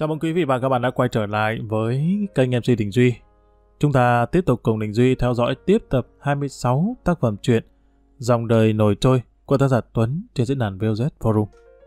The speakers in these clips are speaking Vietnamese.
Chào mừng quý vị và các bạn đã quay trở lại với kênh MC Đình Duy. Chúng ta tiếp tục cùng Đình Duy theo dõi tiếp tập 26 tác phẩm truyện Dòng đời nổi trôi của tác giả Tuấn trên diễn đàn VOZ Forum.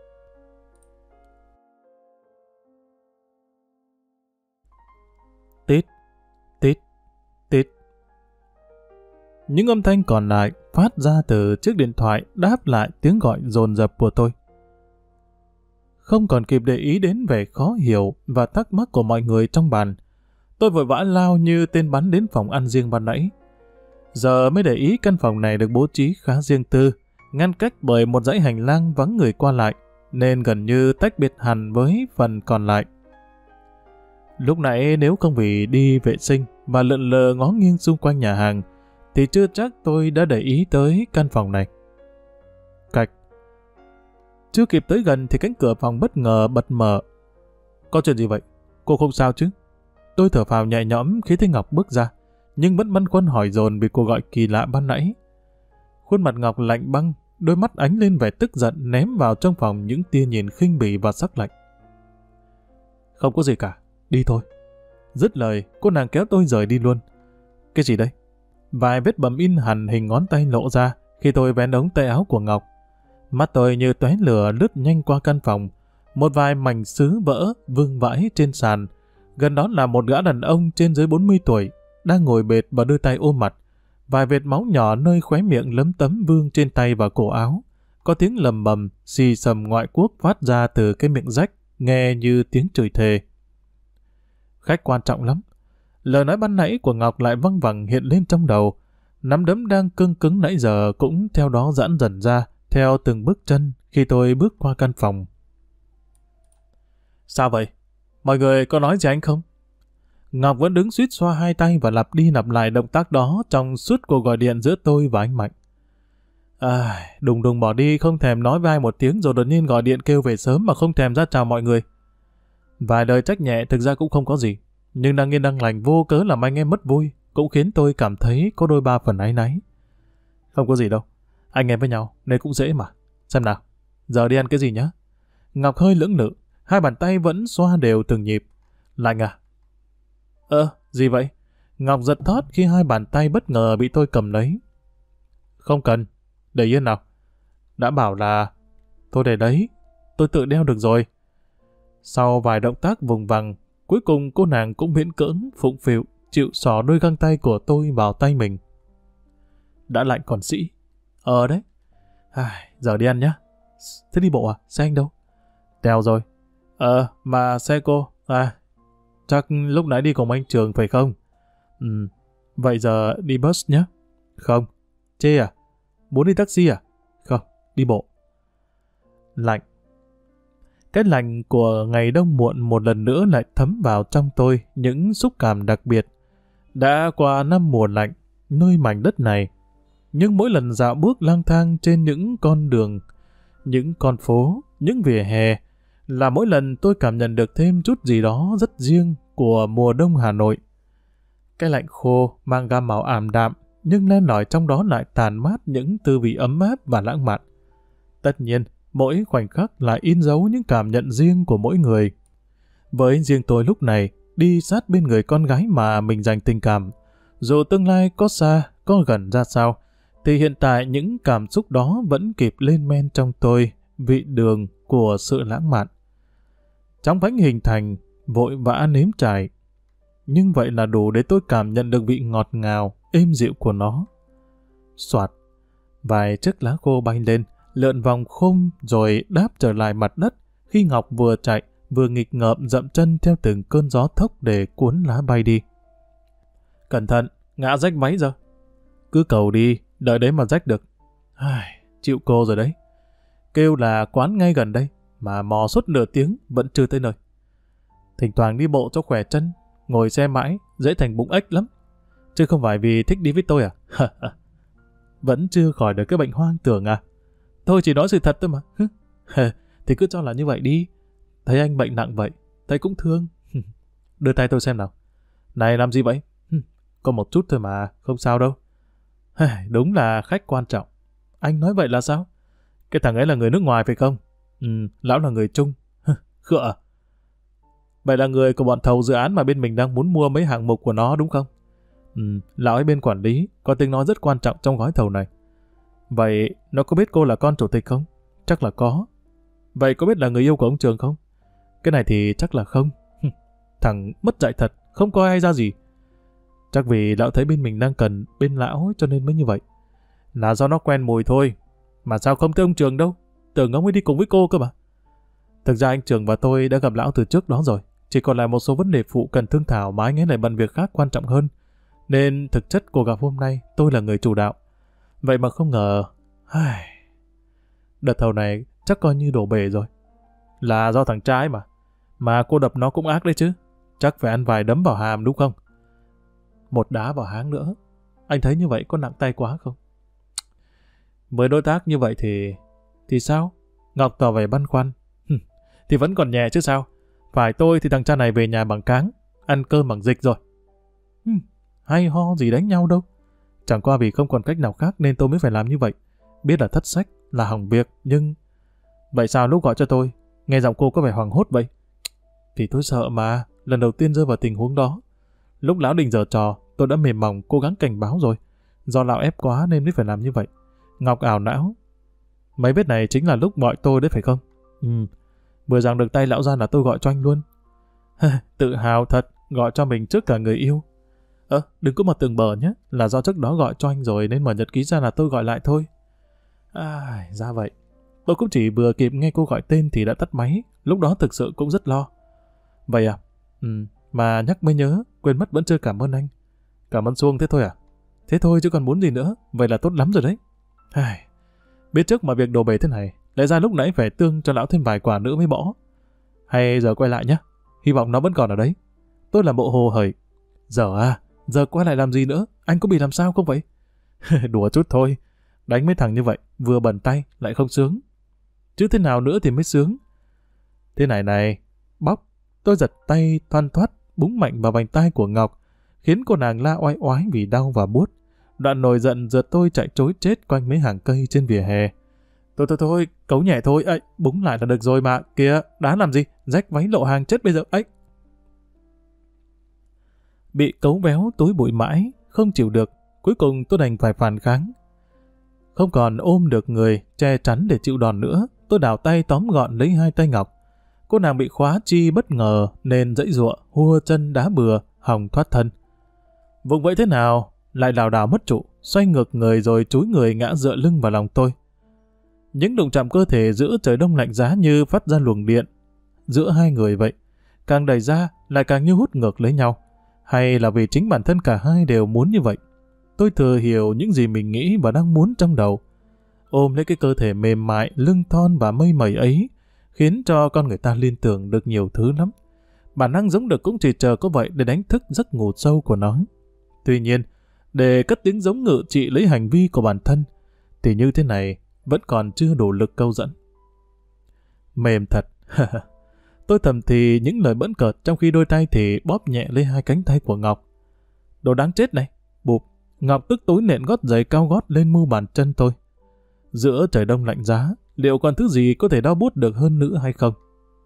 Tít, tít, tít. Những âm thanh còn lại phát ra từ chiếc điện thoại đáp lại tiếng gọi dồn dập của tôi. Không còn kịp để ý đến vẻ khó hiểu và thắc mắc của mọi người trong bàn, tôi vội vã lao như tên bắn đến phòng ăn riêng ban nãy. Giờ mới để ý căn phòng này được bố trí khá riêng tư, ngăn cách bởi một dãy hành lang vắng người qua lại, nên gần như tách biệt hẳn với phần còn lại. Lúc nãy nếu không vì đi vệ sinh và lượn lờ ngó nghiêng xung quanh nhà hàng, thì chưa chắc tôi đã để ý tới căn phòng này. Cạch. Chưa kịp tới gần thì cánh cửa phòng bất ngờ bật mở. Có chuyện gì vậy? Cô không sao chứ? Tôi thở phào nhẹ nhõm khi thấy Ngọc bước ra, nhưng vẫn băn khoăn hỏi dồn vì cuộc gọi kỳ lạ ban nãy. Khuôn mặt Ngọc lạnh băng, đôi mắt ánh lên vẻ tức giận ném vào trong phòng những tia nhìn khinh bỉ và sắc lạnh. Không có gì cả, đi thôi. Dứt lời, cô nàng kéo tôi rời đi luôn. Cái gì đây? Vài vết bầm in hẳn hình ngón tay lộ ra khi tôi vén ống tay áo của Ngọc. Mắt tôi như tóe lửa lướt nhanh qua căn phòng. Một vài mảnh sứ vỡ vương vãi trên sàn. Gần đó là một gã đàn ông trên dưới 40 tuổi, đang ngồi bệt và đưa tay ôm mặt. Vài vệt máu nhỏ nơi khóe miệng lấm tấm vương trên tay và cổ áo. Có tiếng lầm bầm, xì xầm ngoại quốc phát ra từ cái miệng rách, nghe như tiếng chửi thề. Khách quan trọng lắm. Lời nói ban nãy của Ngọc lại văng vẳng hiện lên trong đầu. Nắm đấm đang cứng cứng nãy giờ cũng theo đó giãn dần ra, theo từng bước chân khi tôi bước qua căn phòng. Sao vậy? Mọi người có nói gì anh không? Ngọc vẫn đứng suýt xoa hai tay và lặp đi lặp lại động tác đó trong suốt cuộc gọi điện giữa tôi và anh Mạnh. Đùng đùng bỏ đi, không thèm nói với ai một tiếng rồi đột nhiên gọi điện kêu về sớm mà không thèm ra chào mọi người. Vài lời trách nhẹ thực ra cũng không có gì, nhưng đang yên đang lành vô cớ làm anh em mất vui, cũng khiến tôi cảm thấy có đôi ba phần áy náy. Không có gì đâu, anh em với nhau nên cũng dễ mà. Xem nào, giờ đi ăn cái gì nhá? Ngọc hơi lưỡng lự, hai bàn tay vẫn xoa đều từng nhịp. Lạnh à? Gì vậy? Ngọc giật thót khi hai bàn tay bất ngờ bị tôi cầm lấy. Không cần, để yên nào. Đã bảo là... Thôi để đấy, tôi tự đeo được rồi. Sau vài động tác vùng vằng, cuối cùng cô nàng cũng miễn cưỡng, phụng phịu, chịu xỏ đôi găng tay của tôi vào tay mình. Đã lạnh còn sĩ. Đấy. Giờ đi ăn nhá. Thế đi bộ à? Xe anh đâu? Đèo rồi. Mà xe cô? Chắc lúc nãy đi cùng anh Trường phải không? Vậy giờ đi bus nhé. Không. Chê à? Muốn đi taxi à? Không, đi bộ. Lạnh. Cái lạnh của ngày đông muộn một lần nữa lại thấm vào trong tôi những xúc cảm đặc biệt. Đã qua năm mùa lạnh, nơi mảnh đất này, nhưng mỗi lần dạo bước lang thang trên những con đường, những con phố, những vỉa hè, là mỗi lần tôi cảm nhận được thêm chút gì đó rất riêng của mùa đông Hà Nội. Cái lạnh khô mang gam màu ảm đạm, nhưng len lỏi trong đó lại tàn mát những tư vị ấm áp và lãng mạn. Tất nhiên, mỗi khoảnh khắc lại in dấu những cảm nhận riêng của mỗi người. Với riêng tôi lúc này, đi sát bên người con gái mà mình dành tình cảm, dù tương lai có xa, có gần ra sao, thì hiện tại những cảm xúc đó vẫn kịp lên men trong tôi, vị đường của sự lãng mạn. Trong bánh hình thành, vội vã nếm trải. Nhưng vậy là đủ để tôi cảm nhận được vị ngọt ngào, êm dịu của nó. Soạt, vài chiếc lá khô bay lên, lượn vòng khung rồi đáp trở lại mặt đất khi Ngọc vừa chạy, vừa nghịch ngợm dậm chân theo từng cơn gió thốc để cuốn lá bay đi. Cẩn thận, ngã rách váy rồi. Cứ cầu đi, đợi đấy mà rách được. Chịu cô rồi đấy. Kêu là quán ngay gần đây, mà mò suốt nửa tiếng vẫn chưa tới nơi. Thỉnh thoảng đi bộ cho khỏe chân, ngồi xe mãi, dễ thành bụng ếch lắm. Chứ không phải vì thích đi với tôi à? Vẫn chưa khỏi được cái bệnh hoang tưởng à? Tôi chỉ nói sự thật thôi mà. Thì cứ cho là như vậy đi. Thấy anh bệnh nặng vậy, thấy cũng thương. Đưa tay tôi xem nào. Này làm gì vậy? Có một chút thôi mà, không sao đâu. Đúng là khách quan trọng. Anh nói vậy là sao? Cái thằng ấy là người nước ngoài phải không? Lão là người Trung. Khựa à? Vậy là người của bọn thầu dự án mà bên mình đang muốn mua mấy hạng mục của nó đúng không? Lão ấy bên quản lý, có tiếng nói rất quan trọng trong gói thầu này. Vậy nó có biết cô là con chủ tịch không? Chắc là có. Vậy có biết là người yêu của ông Trường không? Cái này thì chắc là không. Thằng mất dạy thật, không coi ai ra gì. Chắc vì lão thấy bên mình đang cần bên lão cho nên mới như vậy. Là do nó quen mùi thôi. Mà sao không thấy ông Trường đâu? Tưởng ông ấy đi cùng với cô cơ mà. Thực ra anh Trường và tôi đã gặp lão từ trước đó rồi. Chỉ còn lại một số vấn đề phụ cần thương thảo mà anh ấy lại bận việc khác quan trọng hơn. Nên thực chất cuộc gặp hôm nay tôi là người chủ đạo. Vậy mà không ngờ... Đợt thầu này chắc coi như đổ bể rồi. Là do thằng trai mà. Mà cô đập nó cũng ác đấy chứ. Chắc phải ăn vài đấm vào hàm đúng không? Một đá vào háng nữa. Anh thấy như vậy có nặng tay quá không? Với đối tác như vậy thì sao? Ngọc tỏ vẻ băn khoăn. Thì vẫn còn nhẹ chứ sao? Phải tôi thì thằng cha này về nhà bằng cáng, ăn cơm bằng dịch rồi. Hay ho gì đánh nhau đâu. Chẳng qua vì không còn cách nào khác nên tôi mới phải làm như vậy. Biết là thất sách, là hỏng việc, nhưng... Vậy sao lúc gọi cho tôi, nghe giọng cô có vẻ hoảng hốt vậy? Thì tôi sợ mà, lần đầu tiên rơi vào tình huống đó. Lúc lão định giở trò, tôi đã mềm mỏng cố gắng cảnh báo rồi. Do lão ép quá nên mới phải làm như vậy. Ngọc ảo não. Mấy vết này chính là lúc gọi tôi đấy phải không? Vừa giằng được tay lão ra là tôi gọi cho anh luôn. Tự hào thật, gọi cho mình trước cả người yêu. Đừng có mà tưởng bờ nhé, là do trước đó gọi cho anh rồi nên mở nhật ký ra là tôi gọi lại thôi. Ra vậy. Tôi cũng chỉ vừa kịp nghe cô gọi tên thì đã tắt máy, lúc đó thực sự cũng rất lo. Vậy à? Mà nhắc mới nhớ, quên mất vẫn chưa cảm ơn anh. Cảm ơn Xuông thế thôi à? Thế thôi chứ còn muốn gì nữa, vậy là tốt lắm rồi đấy. Biết trước mà việc đổ bể thế này, lẽ ra lúc nãy phải tương cho lão thêm vài quả nữa mới bỏ. Hay giờ quay lại nhé, hy vọng nó vẫn còn ở đấy. Tôi làm bộ hồ hởi. Giờ quay lại làm gì nữa, anh có bị làm sao không vậy? Đùa chút thôi, đánh mấy thằng như vậy, vừa bẩn tay lại không sướng. Chứ thế nào nữa thì mới sướng. Thế này, bóc, tôi giật tay thoăn thoắt, búng mạnh vào vành tay của Ngọc, khiến cô nàng la oai oái vì đau và buốt. Đoạn nổi giận giật tôi chạy trối chết quanh mấy hàng cây trên vỉa hè. Thôi, cấu nhẹ thôi, búng lại là được rồi mà, kìa, đá làm gì, rách váy lộ hàng chết bây giờ, Bị cấu véo túi bụi mãi, không chịu được, cuối cùng tôi đành phải phản kháng. Không còn ôm được người, che chắn để chịu đòn nữa, tôi đảo tay tóm gọn lấy hai tay Ngọc. Cô nàng bị khóa chi bất ngờ nên dãy giụa, hua chân đá bừa, hòng thoát thân. Vùng vậy thế nào, lại lảo đảo mất trụ, xoay ngược người rồi chúi người ngã dựa lưng vào lòng tôi. Những đụng chạm cơ thể giữa trời đông lạnh giá như phát ra luồng điện giữa hai người vậy, càng đẩy ra lại càng như hút ngược lấy nhau. Hay là vì chính bản thân cả hai đều muốn như vậy? Tôi thừa hiểu những gì mình nghĩ và đang muốn trong đầu. Ôm lấy cái cơ thể mềm mại, lưng thon và mây mẩy ấy, khiến cho con người ta liên tưởng được nhiều thứ lắm. Bản năng giống được cũng chỉ chờ có vậy để đánh thức giấc ngủ sâu của nó. Tuy nhiên, để cất tiếng giống ngự trị lấy hành vi của bản thân, thì như thế này vẫn còn chưa đủ lực câu dẫn. Mềm thật. Tôi thầm thì những lời bỡn cợt trong khi đôi tay thì bóp nhẹ lấy hai cánh tay của Ngọc. Đồ đáng chết này. Bụp. Ngọc tức tối nện gót giày cao gót lên mu bàn chân tôi. Giữa trời đông lạnh giá, liệu còn thứ gì có thể đau buốt được hơn nữa hay không?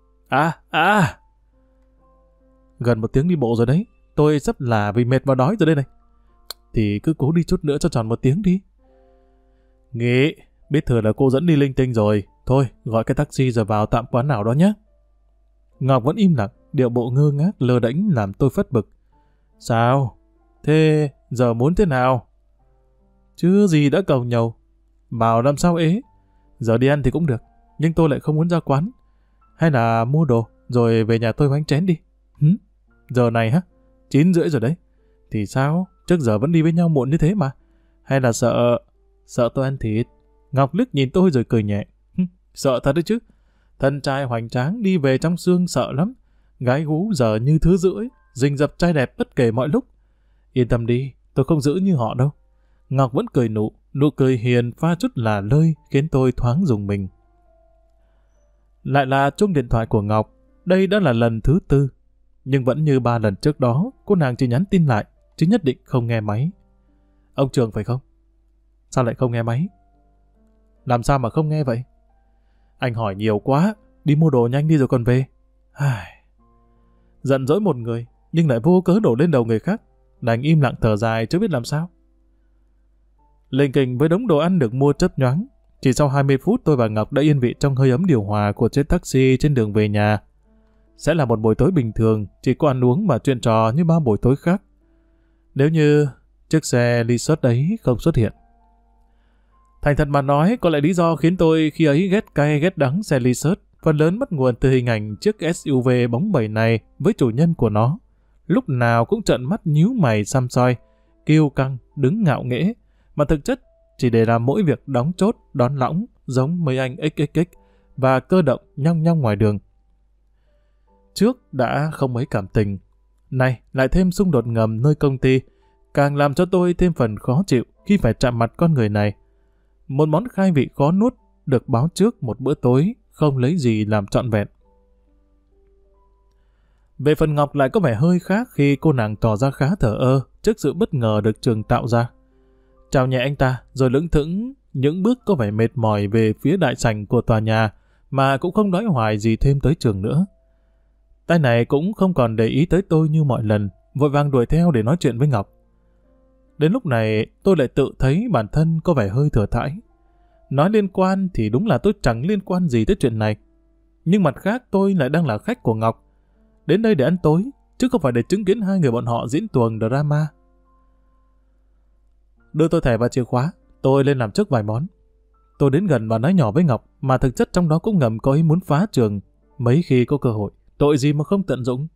Gần 1 tiếng đi bộ rồi đấy. Tôi sắp là vì mệt và đói rồi đây này. Thì cứ cố đi chút nữa cho tròn 1 tiếng đi. Nghĩ, biết thừa là cô dẫn đi linh tinh rồi. Thôi, gọi cái taxi rồi vào tạm quán nào đó nhé. Ngọc vẫn im lặng, điệu bộ ngơ ngác lơ đễnh làm tôi phất bực. Sao? Thế giờ muốn thế nào? Chứ gì đã cầu nhầu. Bảo làm sao ế. Giờ đi ăn thì cũng được, nhưng tôi lại không muốn ra quán. Hay là mua đồ, rồi về nhà tôi bánh chén đi. Giờ này 9:30 rồi đấy. Thì sao? Trước giờ vẫn đi với nhau muộn như thế mà. Hay là sợ tôi ăn thịt? Ngọc liếc nhìn tôi rồi cười nhẹ. Sợ thật đấy chứ. Thân trai hoành tráng đi về trong xương sợ lắm. Gái gú giờ như thứ rưỡi, rình rập trai đẹp bất kể mọi lúc. Yên tâm đi, tôi không giữ như họ đâu. Ngọc vẫn cười nụ cười hiền pha chút là lơi khiến tôi thoáng rùng mình. Lại là chuông điện thoại của Ngọc. Đây đã là lần thứ 4. Nhưng vẫn như 3 lần trước đó, cô nàng chỉ nhắn tin lại, chứ nhất định không nghe máy. Ông Trường phải không? Sao lại không nghe máy? Làm sao mà không nghe vậy? Anh hỏi nhiều quá, đi mua đồ nhanh đi rồi còn về. Giận dỗi một người, nhưng lại vô cớ đổ lên đầu người khác. Đành im lặng thở dài chứ biết làm sao. Lình kình với đống đồ ăn được mua chớp nhoáng. Chỉ sau 20 phút tôi và Ngọc đã yên vị trong hơi ấm điều hòa của chiếc taxi trên đường về nhà. Sẽ là một buổi tối bình thường, chỉ có ăn uống và chuyện trò như bao buổi tối khác. Nếu như chiếc xe Lexus đấy không xuất hiện. Thành thật mà nói, có lẽ lý do khiến tôi khi ấy ghét cay ghét đắng xe Lexus phần lớn bắt nguồn từ hình ảnh chiếc SUV bóng bẩy này với chủ nhân của nó. Lúc nào cũng trợn mắt nhíu mày xăm soi, kiêu căng, đứng ngạo nghễ, mà thực chất chỉ để làm mỗi việc đóng chốt, đón lõng, giống mấy anh XXX và cơ động nhong nhong ngoài đường. Trước đã không mấy cảm tình, nay lại thêm xung đột ngầm nơi công ty, càng làm cho tôi thêm phần khó chịu khi phải chạm mặt con người này. Một món khai vị khó nuốt được báo trước một bữa tối, không lấy gì làm trọn vẹn. Về phần Ngọc lại có vẻ hơi khác khi cô nàng tỏ ra khá thờ ơ trước sự bất ngờ được Trường tạo ra. Chào nhẹ anh ta, rồi lững thững những bước có vẻ mệt mỏi về phía đại sảnh của tòa nhà, mà cũng không nói hoài gì thêm tới Trường nữa. Tay này cũng không còn để ý tới tôi như mọi lần, vội vàng đuổi theo để nói chuyện với Ngọc. Đến lúc này tôi lại tự thấy bản thân có vẻ hơi thừa thãi. Nói liên quan thì đúng là tôi chẳng liên quan gì tới chuyện này. Nhưng mặt khác tôi lại đang là khách của Ngọc. Đến đây để ăn tối, chứ không phải để chứng kiến hai người bọn họ diễn tuồng drama. Đưa tôi thẻ và chìa khóa, tôi lên làm trước vài món. Tôi đến gần và nói nhỏ với Ngọc, mà thực chất trong đó cũng ngầm có ý muốn phá Trường. Mấy khi có cơ hội, tội gì mà không tận dụng.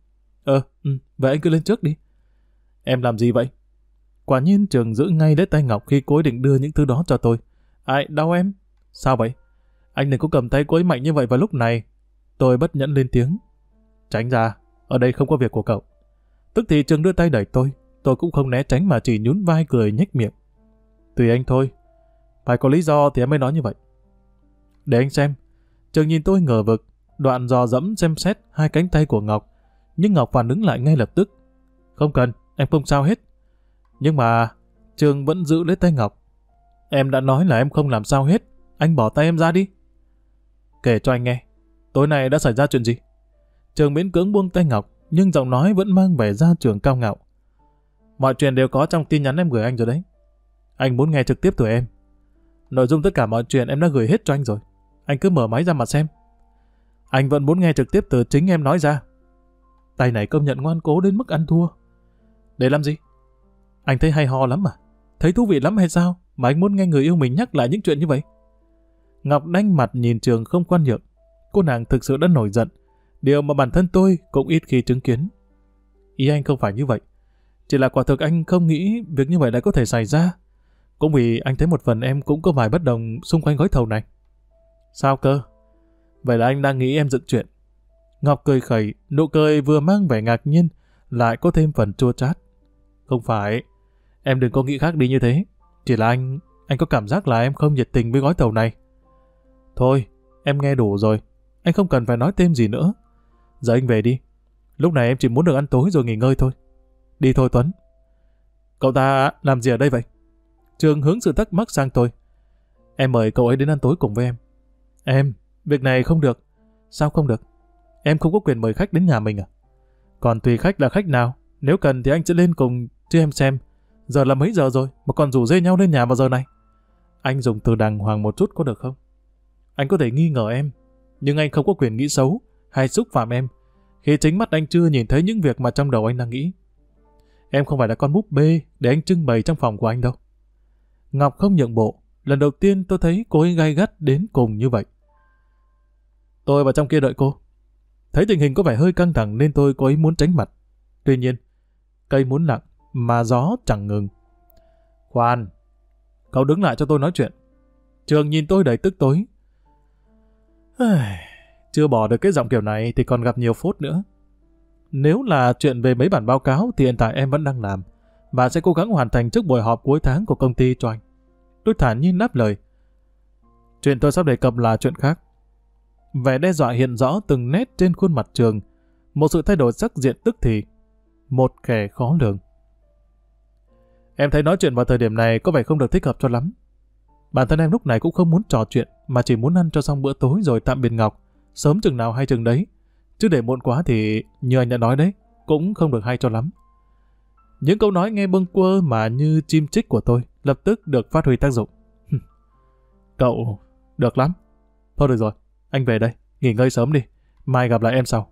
Vậy anh cứ lên trước đi. Em làm gì vậy? Quả nhiên Trường giữ ngay lấy tay Ngọc khi cô ấy định đưa những thứ đó cho tôi. Ai, đau em? Sao vậy? Anh đừng có cầm tay cô ấy mạnh như vậy vào lúc này. Tôi bất nhẫn lên tiếng. Tránh ra, ở đây không có việc của cậu. Tức thì Trường đưa tay đẩy tôi cũng không né tránh mà chỉ nhún vai cười nhếch miệng. Tùy anh thôi, phải có lý do thì em mới nói như vậy. Để anh xem. Trường nhìn tôi ngờ vực, đoạn dò dẫm xem xét hai cánh tay của Ngọc, nhưng Ngọc phản ứng lại ngay lập tức. Không cần, em không sao hết. Nhưng mà Trường vẫn giữ lấy tay Ngọc. Em đã nói là em không làm sao hết, anh bỏ tay em ra đi. Kể cho anh nghe, tối nay đã xảy ra chuyện gì? Trường miễn cưỡng buông tay Ngọc, nhưng giọng nói vẫn mang vẻ gia trưởng cao ngạo. Mọi chuyện đều có trong tin nhắn em gửi anh rồi đấy. Anh muốn nghe trực tiếp từ em. Nội dung tất cả mọi chuyện em đã gửi hết cho anh rồi. Anh cứ mở máy ra mà xem. Anh vẫn muốn nghe trực tiếp từ chính em nói ra. Tay này công nhận ngoan cố đến mức ăn thua. Để làm gì? Anh thấy hay ho lắm mà. Thấy thú vị lắm hay sao mà anh muốn nghe người yêu mình nhắc lại những chuyện như vậy? Ngọc đanh mặt nhìn Trường không khoan nhượng. Cô nàng thực sự đã nổi giận, điều mà bản thân tôi cũng ít khi chứng kiến. Ý anh không phải như vậy. Chỉ là quả thực anh không nghĩ việc như vậy lại có thể xảy ra. Cũng vì anh thấy một phần em cũng có vài bất đồng xung quanh gói thầu này. Sao cơ? Vậy là anh đang nghĩ em dựng chuyện. Ngọc cười khẩy, nụ cười vừa mang vẻ ngạc nhiên, lại có thêm phần chua chát. Không phải, em đừng có nghĩ khác đi như thế. Chỉ là anh có cảm giác là em không nhiệt tình với gói thầu này. Thôi, em nghe đủ rồi. Anh không cần phải nói thêm gì nữa. Giờ anh về đi. Lúc này em chỉ muốn được ăn tối rồi nghỉ ngơi thôi. Đi thôi Tuấn. Cậu ta làm gì ở đây vậy? Trường hướng sự thắc mắc sang tôi. Em mời cậu ấy đến ăn tối cùng với em. Em, việc này không được. Sao không được? Em không có quyền mời khách đến nhà mình à? Còn tùy khách là khách nào. Nếu cần thì anh sẽ lên cùng chứ em xem. Giờ là mấy giờ rồi mà còn rủ rê nhau lên nhà vào giờ này? Anh dùng từ đàng hoàng một chút có được không? Anh có thể nghi ngờ em, nhưng anh không có quyền nghĩ xấu hay xúc phạm em khi chính mắt anh chưa nhìn thấy những việc mà trong đầu anh đang nghĩ. Em không phải là con búp bê để anh trưng bày trong phòng của anh đâu. Ngọc không nhượng bộ. Lần đầu tiên tôi thấy cô ấy gay gắt đến cùng như vậy. Tôi vào trong kia đợi cô. Thấy tình hình có vẻ hơi căng thẳng nên tôi có ý muốn tránh mặt. Tuy nhiên, cây muốn lặng mà gió chẳng ngừng. Khoan, cậu đứng lại cho tôi nói chuyện. Trường nhìn tôi đầy tức tối. Chưa bỏ được cái giọng kiểu này thì còn gặp nhiều phốt nữa. Nếu là chuyện về mấy bản báo cáo thì hiện tại em vẫn đang làm và sẽ cố gắng hoàn thành trước buổi họp cuối tháng của công ty cho anh. Tôi thản nhiên đáp lời. Chuyện tôi sắp đề cập là chuyện khác. Vẻ đe dọa hiện rõ từng nét trên khuôn mặt Trường. Một sự thay đổi sắc diện tức thì. Một kẻ khó lường. Em thấy nói chuyện vào thời điểm này có vẻ không được thích hợp cho lắm. Bản thân em lúc này cũng không muốn trò chuyện mà chỉ muốn ăn cho xong bữa tối rồi tạm biệt Ngọc. Sớm chừng nào hay chừng đấy. Chứ để muộn quá thì như anh đã nói đấy, cũng không được hay cho lắm. Những câu nói nghe bâng quơ mà như chim chích của tôi lập tức được phát huy tác dụng. Cậu được lắm. Thôi được rồi, anh về đây, nghỉ ngơi sớm đi, mai gặp lại em sau.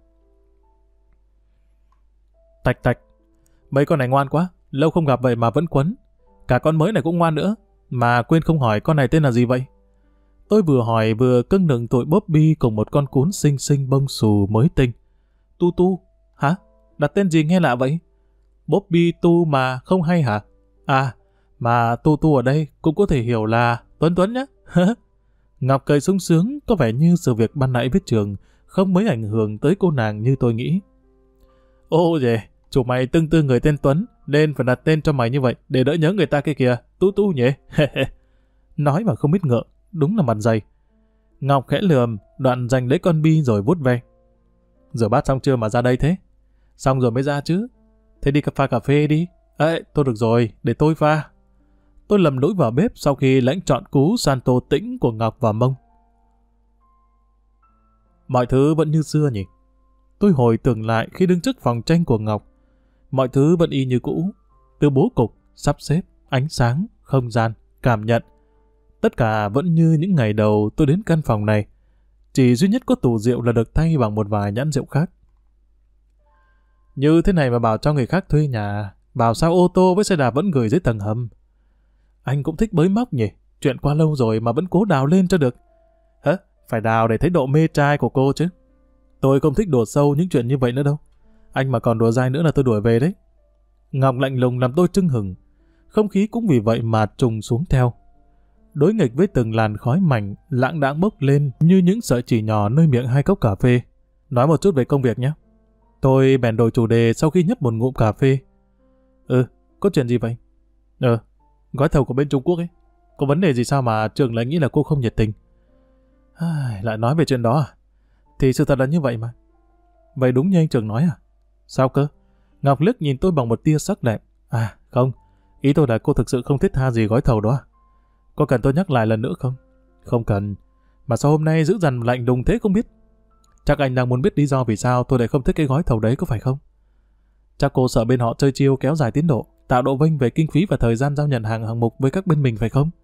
Tạch tạch, mấy con này ngoan quá, lâu không gặp vậy mà vẫn quấn. Cả con mới này cũng ngoan nữa, mà quên không hỏi con này tên là gì vậy? Tôi vừa hỏi vừa cưng nựng tụi Bobby cùng một con cún xinh xinh bông xù mới tinh. Tu Tu, hả? Đặt tên gì nghe lạ vậy? Bobby Tu mà không hay hả? À, mà Tu Tu ở đây cũng có thể hiểu là Tuấn Tuấn nhé. Ngọc cười sung sướng, có vẻ như sự việc ban nãy viết trường không mấy ảnh hưởng tới cô nàng như tôi nghĩ. Ô dề, chủ mày tương tư người tên Tuấn, nên phải đặt tên cho mày như vậy để đỡ nhớ người ta kia kìa, Tu Tu nhỉ? Nói mà không biết ngợ, đúng là mặt dày. Ngọc khẽ lườm, đoạn giành lấy con bi rồi vuốt ve. Rửa bát xong chưa mà ra đây thế? Xong rồi mới ra chứ. Thế đi pha cà phê đi. Ê, thôi được rồi, để tôi pha. Tôi lầm lũi vào bếp sau khi lãnh trọn cú Santo tĩnh của Ngọc và Mông. Mọi thứ vẫn như xưa nhỉ? Tôi hồi tưởng lại khi đứng trước phòng tranh của Ngọc. Mọi thứ vẫn y như cũ. Từ bố cục, sắp xếp, ánh sáng, không gian, cảm nhận. Tất cả vẫn như những ngày đầu tôi đến căn phòng này. Chỉ duy nhất có tủ rượu là được thay bằng một vài nhãn rượu khác. Như thế này mà bảo cho người khác thuê nhà, bảo sao ô tô với xe đạp vẫn gửi dưới tầng hầm. Anh cũng thích bới móc nhỉ? Chuyện qua lâu rồi mà vẫn cố đào lên cho được. Hả? Phải đào để thấy độ mê trai của cô chứ. Tôi không thích đùa sâu những chuyện như vậy nữa đâu. Anh mà còn đùa dai nữa là tôi đuổi về đấy. Ngọc lạnh lùng làm tôi chưng hừng. Không khí cũng vì vậy mà trùng xuống theo. Đối nghịch với từng làn khói mảnh lãng đãng bốc lên như những sợi chỉ nhỏ nơi miệng hai cốc cà phê. Nói một chút về công việc nhé. Tôi bèn đổi chủ đề sau khi nhấp một ngụm cà phê. Có chuyện gì vậy? Gói thầu của bên Trung Quốc ấy. Có vấn đề gì sao mà Trường lại nghĩ là cô không nhiệt tình? Lại nói về chuyện đó à? Thì sự thật là như vậy mà. Vậy đúng như anh Trường nói à? Sao cơ? Ngọc liếc nhìn tôi bằng một tia sắc lẹm. À không, ý tôi là cô thực sự không thiết tha gì gói thầu đó à? Có cần tôi nhắc lại lần nữa không? Không cần. Mà sao hôm nay giữ dằn lạnh đùng thế không biết? Chắc anh đang muốn biết lý do vì sao tôi lại không thích cái gói thầu đấy có phải không? Chắc cô sợ bên họ chơi chiêu kéo dài tiến độ, tạo độ vênh về kinh phí và thời gian giao nhận hạng mục với các bên mình phải không?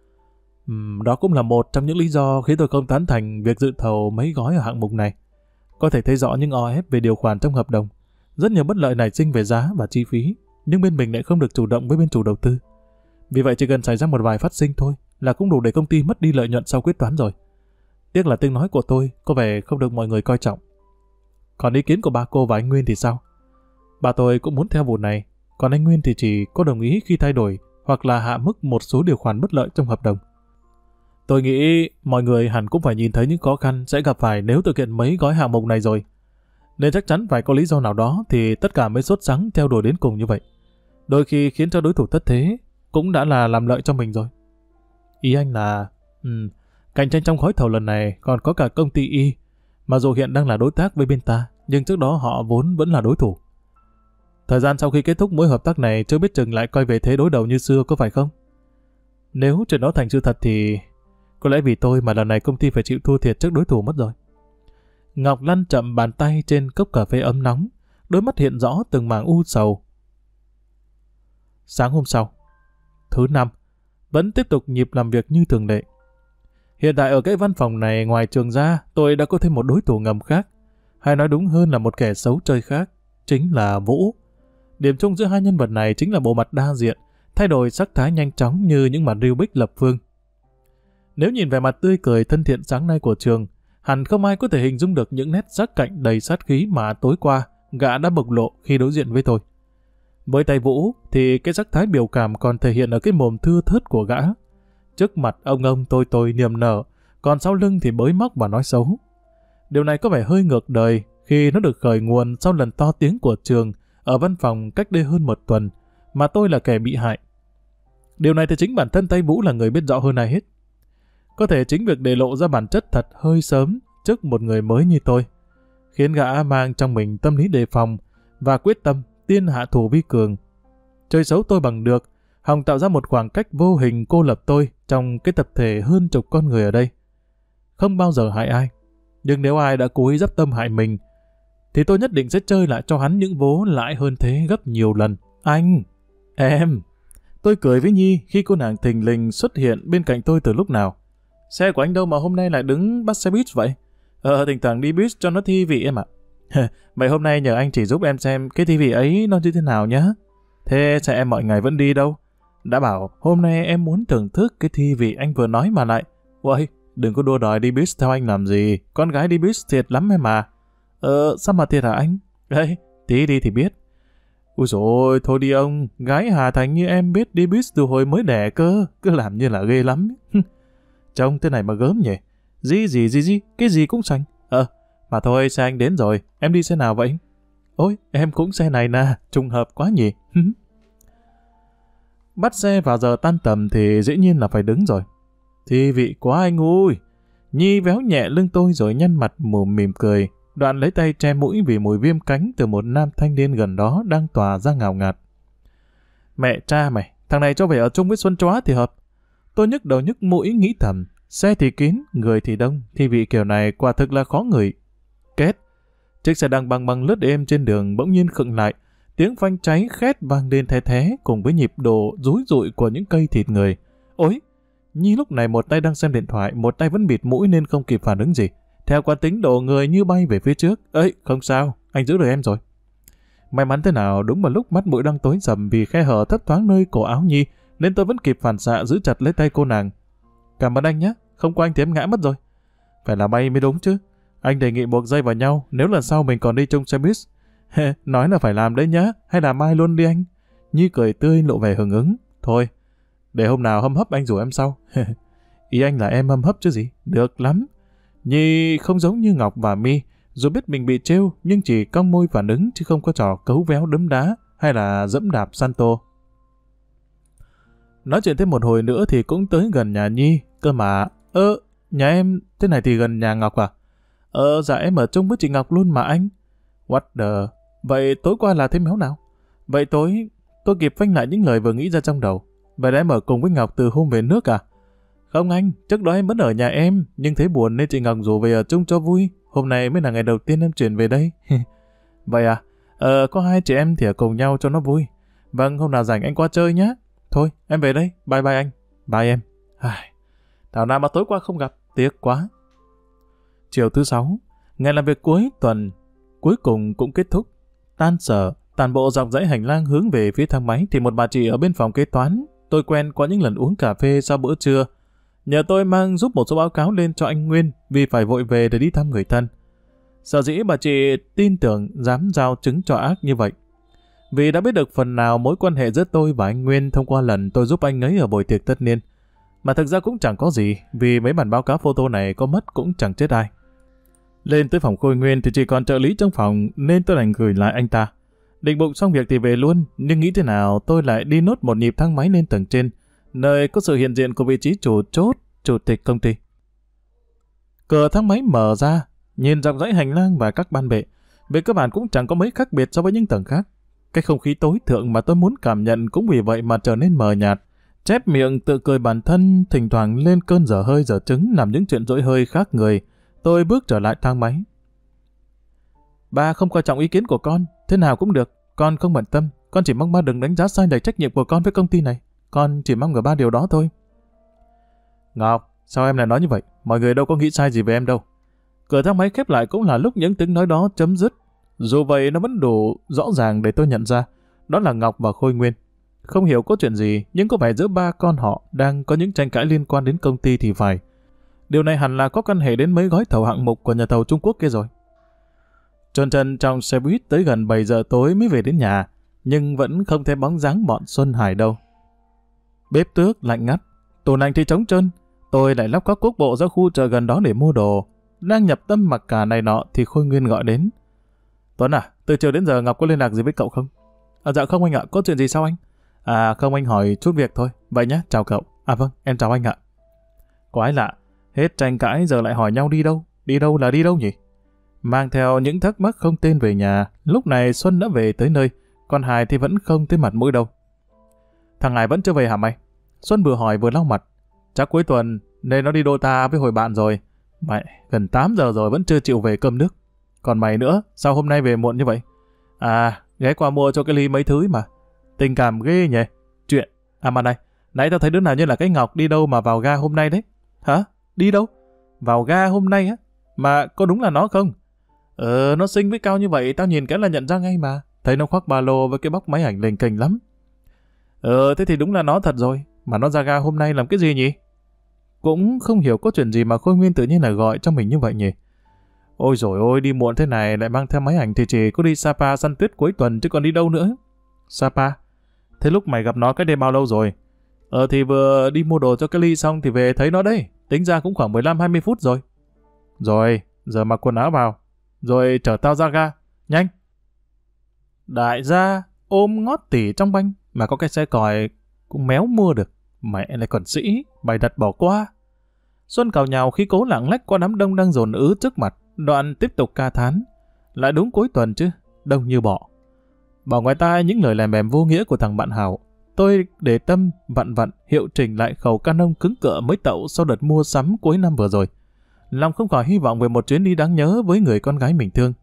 Đó cũng là một trong những lý do khiến tôi không tán thành việc dự thầu mấy gói ở hạng mục này. Có thể thấy rõ những o ép về điều khoản trong hợp đồng. Rất nhiều bất lợi nảy sinh về giá và chi phí, nhưng bên mình lại không được chủ động với bên chủ đầu tư. Vì vậy chỉ cần xảy ra một vài phát sinh thôi là cũng đủ để công ty mất đi lợi nhuận sau quyết toán rồi. Tiếc là tiếng nói của tôi có vẻ không được mọi người coi trọng. Còn ý kiến của ba cô và anh Nguyên thì sao? Bà tôi cũng muốn theo vụ này, còn anh Nguyên thì chỉ có đồng ý khi thay đổi hoặc là hạ mức một số điều khoản bất lợi trong hợp đồng. Tôi nghĩ mọi người hẳn cũng phải nhìn thấy những khó khăn sẽ gặp phải nếu thực hiện mấy gói hạng mục này rồi. Nên chắc chắn phải có lý do nào đó thì tất cả mới sốt sắng theo đuổi đến cùng như vậy. Đôi khi khiến cho đối thủ thất thế cũng đã là làm lợi cho mình rồi. Ý anh là cạnh tranh trong gói thầu lần này còn có cả công ty Y, mà dù hiện đang là đối tác với bên ta, nhưng trước đó họ vốn vẫn là đối thủ. Thời gian sau khi kết thúc mối hợp tác này chưa biết chừng lại coi về thế đối đầu như xưa có phải không? Nếu chuyện đó thành sự thật thì có lẽ vì tôi mà lần này công ty phải chịu thua thiệt trước đối thủ mất rồi. Ngọc lăn chậm bàn tay trên cốc cà phê ấm nóng, đôi mắt hiện rõ từng mảng u sầu. Sáng hôm sau, thứ năm, vẫn tiếp tục nhịp làm việc như thường lệ. Hiện tại ở cái văn phòng này ngoài Trường ra, tôi đã có thêm một đối thủ ngầm khác, hay nói đúng hơn là một kẻ xấu chơi khác, chính là Vũ. Điểm chung giữa hai nhân vật này chính là bộ mặt đa diện, thay đổi sắc thái nhanh chóng như những mặt Rubik lập phương. Nếu nhìn về mặt tươi cười thân thiện sáng nay của Trường, hẳn không ai có thể hình dung được những nét sắc cạnh đầy sát khí mà tối qua gã đã bộc lộ khi đối diện với tôi. Với tay Vũ thì cái sắc thái biểu cảm còn thể hiện ở cái mồm thưa thớt của gã. Trước mặt ông tôi niềm nở, còn sau lưng thì bới móc và nói xấu. Điều này có vẻ hơi ngược đời khi nó được khởi nguồn sau lần to tiếng của Trường ở văn phòng cách đây hơn một tuần, mà tôi là kẻ bị hại. Điều này thì chính bản thân tay Vũ là người biết rõ hơn ai hết. Có thể chính việc để lộ ra bản chất thật hơi sớm trước một người mới như tôi, khiến gã mang trong mình tâm lý đề phòng và quyết tâm tiên hạ thủ vi cường. Chơi xấu tôi bằng được, hòng tạo ra một khoảng cách vô hình cô lập tôi trong cái tập thể hơn chục con người ở đây. Không bao giờ hại ai, nhưng nếu ai đã cố ý dấp tâm hại mình, thì tôi nhất định sẽ chơi lại cho hắn những vố lãi hơn thế gấp nhiều lần. Anh, em. Tôi cười với Nhi khi cô nàng thình lình xuất hiện bên cạnh tôi từ lúc nào. Xe của anh đâu mà hôm nay lại đứng bắt xe buýt vậy? Thỉnh thoảng đi buýt cho nó thi vị em ạ. Vậy hôm nay nhờ anh chỉ giúp em xem cái thi vị ấy nó như thế nào nhá. Thế xe em mọi ngày vẫn đi đâu? Đã bảo hôm nay em muốn thưởng thức cái thi vị anh vừa nói mà lại. Uầy, đừng có đua đòi đi buýt theo anh làm gì. Con gái đi buýt thiệt lắm em mà. Sao mà thiệt hả anh? Đấy, tí đi thì biết. Ui dồi ôi, thôi đi ông. Gái Hà Thành như em biết đi buýt từ hồi mới đẻ cơ. Cứ làm như là ghê lắm. Trông thế này mà gớm nhỉ. Gì, cái gì cũng sành. Mà thôi, xe anh đến rồi. Em đi xe nào vậy? Ôi, em cũng xe này nè. Trùng hợp quá nhỉ. Bắt xe vào giờ tan tầm thì dĩ nhiên là phải đứng rồi. Thi vị quá anh ui. Nhi véo nhẹ lưng tôi rồi nhăn mặt mỉm cười. Đoạn lấy tay che mũi vì mùi viêm cánh từ một nam thanh niên gần đó đang tỏa ra ngào ngạt. Mẹ cha mày, thằng này cho về ở chung với Xuân Chóa thì hợp. Tôi nhức đầu nhức mũi nghĩ thầm. Xe thì kín, người thì đông. Thi vị kiểu này quả thực là khó ngửi. Kết. Chiếc xe đang băng băng lướt êm trên đường bỗng nhiên khựng lại. Tiếng phanh cháy khét vang lên the thé cùng với nhịp độ rúi rụi của những cây thịt người. Ôi! Nhi lúc này một tay đang xem điện thoại, một tay vẫn bịt mũi nên không kịp phản ứng gì. Theo quán tính đổ người như bay về phía trước. Ấy, không sao, anh giữ được em rồi. May mắn thế nào đúng vào lúc mắt mũi đang tối sầm vì khe hở thấp thoáng nơi cổ áo Nhi nên tôi vẫn kịp phản xạ giữ chặt lấy tay cô nàng. Cảm ơn anh nhé, không có anh thì em ngã mất rồi. Phải là bay mới đúng chứ. Anh đề nghị buộc dây vào nhau nếu lần sau mình còn đi chung xe buýt. Nói là phải làm đấy nhá, hay là mai luôn đi anh? Nhi cười tươi lộ vẻ hưởng ứng. Thôi, để hôm nào hâm hấp anh rủ em sau. Ý anh là em hâm hấp chứ gì? Được lắm. Nhi không giống như Ngọc và My, dù biết mình bị trêu nhưng chỉ cong môi phản ứng chứ không có trò cấu véo đấm đá hay là dẫm đạp Santo. Nói chuyện thêm một hồi nữa thì cũng tới gần nhà Nhi, cơ mà. Nhà em thế này thì gần nhà Ngọc à? Dạ em ở chung với chị Ngọc luôn mà anh. What the... Vậy tối qua là thế méo nào? Vậy tôi kịp phanh lại những lời vừa nghĩ ra trong đầu. Vậy là em ở cùng với Ngọc từ hôm về nước à? Không anh, trước đó em vẫn ở nhà em, nhưng thấy buồn nên chị Ngọc rủ về ở chung cho vui. Hôm nay mới là ngày đầu tiên em chuyển về đây. Vậy à? Có hai chị em thì ở cùng nhau cho nó vui. Vâng, hôm nào rảnh anh qua chơi nhé. Thôi, em về đây. Bye bye anh. Bye em. Thảo nào mà tối qua không gặp. Tiếc quá. Chiều thứ 6, ngày làm việc cuối tuần, cuối cùng cũng kết thúc. Tan sở, toàn bộ dọc dãy hành lang hướng về phía thang máy thì một bà chị ở bên phòng kế toán, tôi quen qua những lần uống cà phê sau bữa trưa, nhờ tôi mang giúp một số báo cáo lên cho anh Nguyên vì phải vội về để đi thăm người thân. Sở dĩ bà chị tin tưởng dám giao chứng cho ác như vậy, vì đã biết được phần nào mối quan hệ giữa tôi và anh Nguyên thông qua lần tôi giúp anh ấy ở buổi tiệc tất niên. Mà thực ra cũng chẳng có gì, vì mấy bản báo cáo photo này có mất cũng chẳng chết ai. Lên tới phòng Khôi Nguyên thì chỉ còn trợ lý trong phòng nên tôi đành gửi lại anh ta. Định bụng xong việc thì về luôn, nhưng nghĩ thế nào tôi lại đi nốt một nhịp thang máy lên tầng trên, nơi có sự hiện diện của vị trí chủ chốt, chủ tịch công ty. Cửa thang máy mở ra, nhìn dọc dãy hành lang và các ban bệ, về cơ bản cũng chẳng có mấy khác biệt so với những tầng khác. Cái không khí tối thượng mà tôi muốn cảm nhận cũng vì vậy mà trở nên mờ nhạt. Chép miệng tự cười bản thân, thỉnh thoảng lên cơn dở hơi dở trứng làm những chuyện dỗi hơi khác người. Tôi bước trở lại thang máy. Ba không coi trọng ý kiến của con, thế nào cũng được, con không bận tâm, con chỉ mong ba đừng đánh giá sai lệch trách nhiệm của con với công ty này. Con chỉ mong ở ba điều đó thôi. Ngọc, sao em lại nói như vậy? Mọi người đâu có nghĩ sai gì về em đâu. Cửa thang máy khép lại cũng là lúc những tiếng nói đó chấm dứt. Dù vậy nó vẫn đủ rõ ràng để tôi nhận ra, đó là Ngọc và Khôi Nguyên. Không hiểu có chuyện gì, nhưng có vẻ giữa ba con họ đang có những tranh cãi liên quan đến công ty thì phải. Điều này hẳn là có quan hệ đến mấy gói thầu hạng mục của nhà thầu Trung Quốc kia rồi. Trơn trân trong xe buýt tới gần 7 giờ tối mới về đến nhà, nhưng vẫn không thấy bóng dáng bọn Xuân Hải đâu. Bếp tước lạnh ngắt, tủ lạnh thì trống trơn. Tôi lại lóc các quốc bộ ra khu chợ gần đó để mua đồ. Đang nhập tâm mặc cả này nọ thì Khôi Nguyên gọi đến. Tuấn à, từ chiều đến giờ Ngọc có liên lạc gì với cậu không? Dạ không anh ạ, có chuyện gì sao anh? Không, anh hỏi chút việc thôi. Vậy nhé, chào cậu. Vâng, em chào anh ạ. Quái lạ, hết tranh cãi giờ lại hỏi nhau đi đâu? Đi đâu là đi đâu nhỉ? Mang theo những thắc mắc không tên về nhà, lúc này Xuân đã về tới nơi, còn Hải thì vẫn không thấy mặt mũi đâu. Thằng Hải vẫn chưa về hả mày? Xuân vừa hỏi vừa lau mặt. Chắc cuối tuần nên nó đi Dota với hồi bạn rồi. Mẹ, gần 8 giờ rồi vẫn chưa chịu về cơm nước. còn mày nữa, sao hôm nay về muộn như vậy? À, ghé qua mua cho cái ly mấy thứ ấy mà. Tình cảm ghê nhỉ? Chuyện, mà này, nãy tao thấy đứa nào như là cái Ngọc đi đâu mà vào ga hôm nay đấy. Hả? Đi đâu? Vào ga hôm nay á? Mà có đúng là nó không? Nó xinh với cao như vậy, tao nhìn cái là nhận ra ngay mà. Thấy nó khoác ba lô với cái bóc máy ảnh lềnh kềnh lắm. Thế thì đúng là nó thật rồi. Mà nó ra ga hôm nay làm cái gì nhỉ? Cũng không hiểu có chuyện gì mà Khôi Nguyên tự nhiên là gọi cho mình như vậy nhỉ? Ôi dồi ôi, đi muộn thế này lại mang theo máy ảnh thì chỉ có đi Sapa săn tuyết cuối tuần chứ còn đi đâu nữa. Sapa? Thế lúc mày gặp nó cách đây bao lâu rồi? Thì vừa đi mua đồ cho cái ly xong thì về thấy nó đây. Tính ra cũng khoảng 15-20 phút rồi. Rồi, giờ mặc quần áo vào. Rồi chở tao ra ga. Nhanh! Đại gia ôm ngót tỉ trong banh mà có cái xe còi cũng méo mua được. Mẹ lại còn sĩ, bày đặt bỏ qua. Xuân cào nhào khi cố lạng lách qua đám đông đang dồn ứ trước mặt. Đoạn tiếp tục ca thán. Lại đúng cuối tuần chứ, đông như bọ. Bỏ ngoài tai những lời lèm bèm vô nghĩa của thằng bạn Hảo. Tôi để tâm vặn hiệu chỉnh lại khẩu canon cứng cựa mới tậu sau đợt mua sắm cuối năm vừa rồi. Lòng không khỏi hy vọng về một chuyến đi đáng nhớ với người con gái mình thương.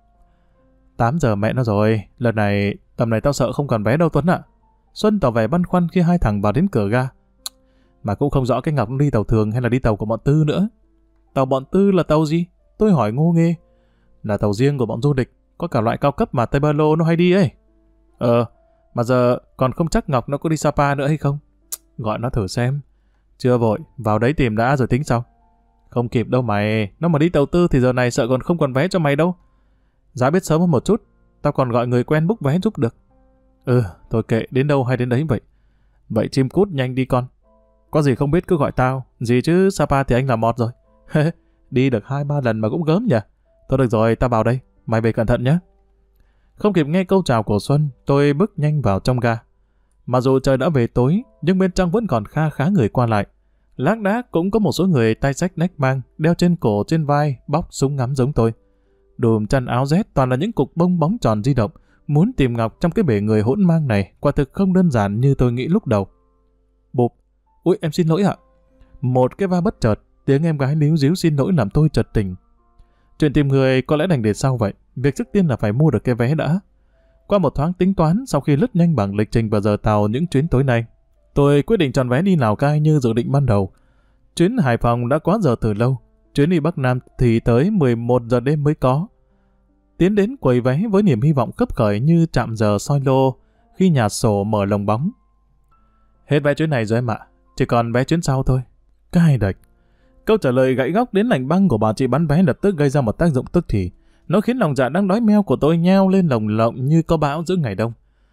8 giờ mẹ nó rồi, lần này tầm này tao sợ không còn vé đâu Tuấn ạ. Xuân tỏ vẻ băn khoăn khi hai thằng vào đến cửa ga. Mà cũng không rõ cái Ngọc đi tàu thường hay là đi tàu của bọn Tư nữa. Tàu bọn Tư là tàu gì? Tôi hỏi ngô nghê. Là tàu riêng của bọn du lịch, có cả loại cao cấp mà Tây Ba Lô nó hay đi ấy. Mà giờ còn không chắc Ngọc nó có đi Sapa nữa hay không. Gọi nó thử xem. Chưa vội, vào đấy tìm đã rồi tính sau. Không kịp đâu mày, nó mà đi tàu Tư thì giờ này sợ còn không còn vé cho mày đâu. Giá biết sớm hơn một chút, tao còn gọi người quen book vé giúp được. Thôi kệ, đến đâu hay đến đấy vậy. Vậy chim cút nhanh đi con. Có gì không biết cứ gọi tao, gì chứ Sapa thì anh là mọt rồi. Đi được 2-3 lần mà cũng gớm nhỉ. Thôi được rồi, tao vào đây, mày về cẩn thận nhé. Không kịp nghe câu chào của Xuân, tôi bước nhanh vào trong ga. Mặc dù trời đã về tối, nhưng bên trong vẫn còn kha khá người qua lại. Lác đác cũng có một số người tay xách nách mang, đeo trên cổ trên vai, bóc súng ngắm giống tôi. Đùm chăn áo rét toàn là những cục bông bóng tròn di động. Muốn tìm Ngọc trong cái bể người hỗn mang này, quả thực không đơn giản như tôi nghĩ lúc đầu. Bụp, ui em xin lỗi ạ. Một cái va bất chợt, tiếng em gái líu díu xin lỗi làm tôi chợt tỉnh. Chuyện tìm người có lẽ đành để sau vậy. Việc trước tiên là phải mua được cái vé đã. Qua một thoáng tính toán, sau khi lướt nhanh bảng lịch trình và giờ tàu những chuyến tối nay, tôi quyết định chọn vé đi Lào Cai như dự định ban đầu. Chuyến Hải Phòng đã quá giờ từ lâu. Chuyến đi Bắc Nam thì tới 11 giờ đêm mới có. Tiến đến quầy vé với niềm hy vọng khấp khởi như chạm giờ soi lô khi nhà sổ mở lồng bóng. Hết vé chuyến này rồi em ạ, chỉ còn vé chuyến sau thôi. Cai đạch. Câu trả lời gãy góc đến lạnh băng của bà chị bán vé lập tức gây ra một tác dụng tức thì. Nó khiến lòng dạ đang đói meo của tôi nheo lên lồng lộng như có bão giữa ngày đông.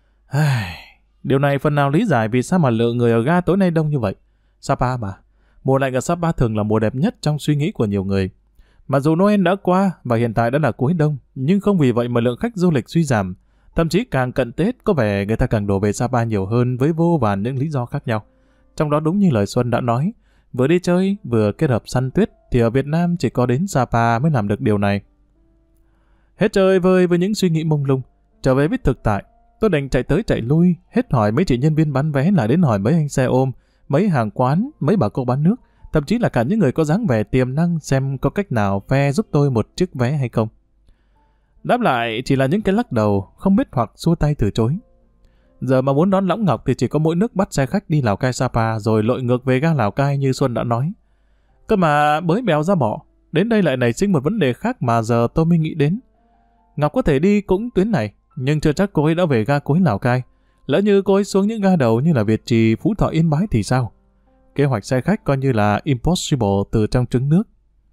Điều này phần nào lý giải vì sao mà lượng người ở ga tối nay đông như vậy. Sapa mà. Mùa lạnh ở Sapa thường là mùa đẹp nhất trong suy nghĩ của nhiều người. Mặc dù Noel đã qua và hiện tại đã là cuối đông, nhưng không vì vậy mà lượng khách du lịch suy giảm. Thậm chí càng cận Tết có vẻ người ta càng đổ về Sapa nhiều hơn với vô vàn những lý do khác nhau. Trong đó đúng như lời Xuân đã nói, vừa đi chơi vừa kết hợp săn tuyết thì ở Việt Nam chỉ có đến Sapa mới làm được điều này. Hết chơi vơi với những suy nghĩ mông lung, trở về với thực tại, tôi đành chạy tới chạy lui, hết hỏi mấy chị nhân viên bán vé lại đến hỏi mấy anh xe ôm, mấy hàng quán, mấy bà cô bán nước, thậm chí là cả những người có dáng vẻ tiềm năng xem có cách nào phe giúp tôi một chiếc vé hay không. Đáp lại chỉ là những cái lắc đầu, không biết hoặc xua tay từ chối. Giờ mà muốn đón Lõng Ngọc thì chỉ có mỗi nước bắt xe khách đi Lào Cai Sapa rồi lội ngược về ga Lào Cai như Xuân đã nói. Cơ mà bới bèo ra bỏ, đến đây lại nảy sinh một vấn đề khác mà giờ tôi mới nghĩ đến. Ngọc có thể đi cũng tuyến này, nhưng chưa chắc cô ấy đã về ga cuối Lào Cai. Lỡ như cô ấy xuống những ga đầu như là Việt Trì, Phú Thọ, Yên Bái thì sao? Kế hoạch xe khách coi như là impossible từ trong trứng nước.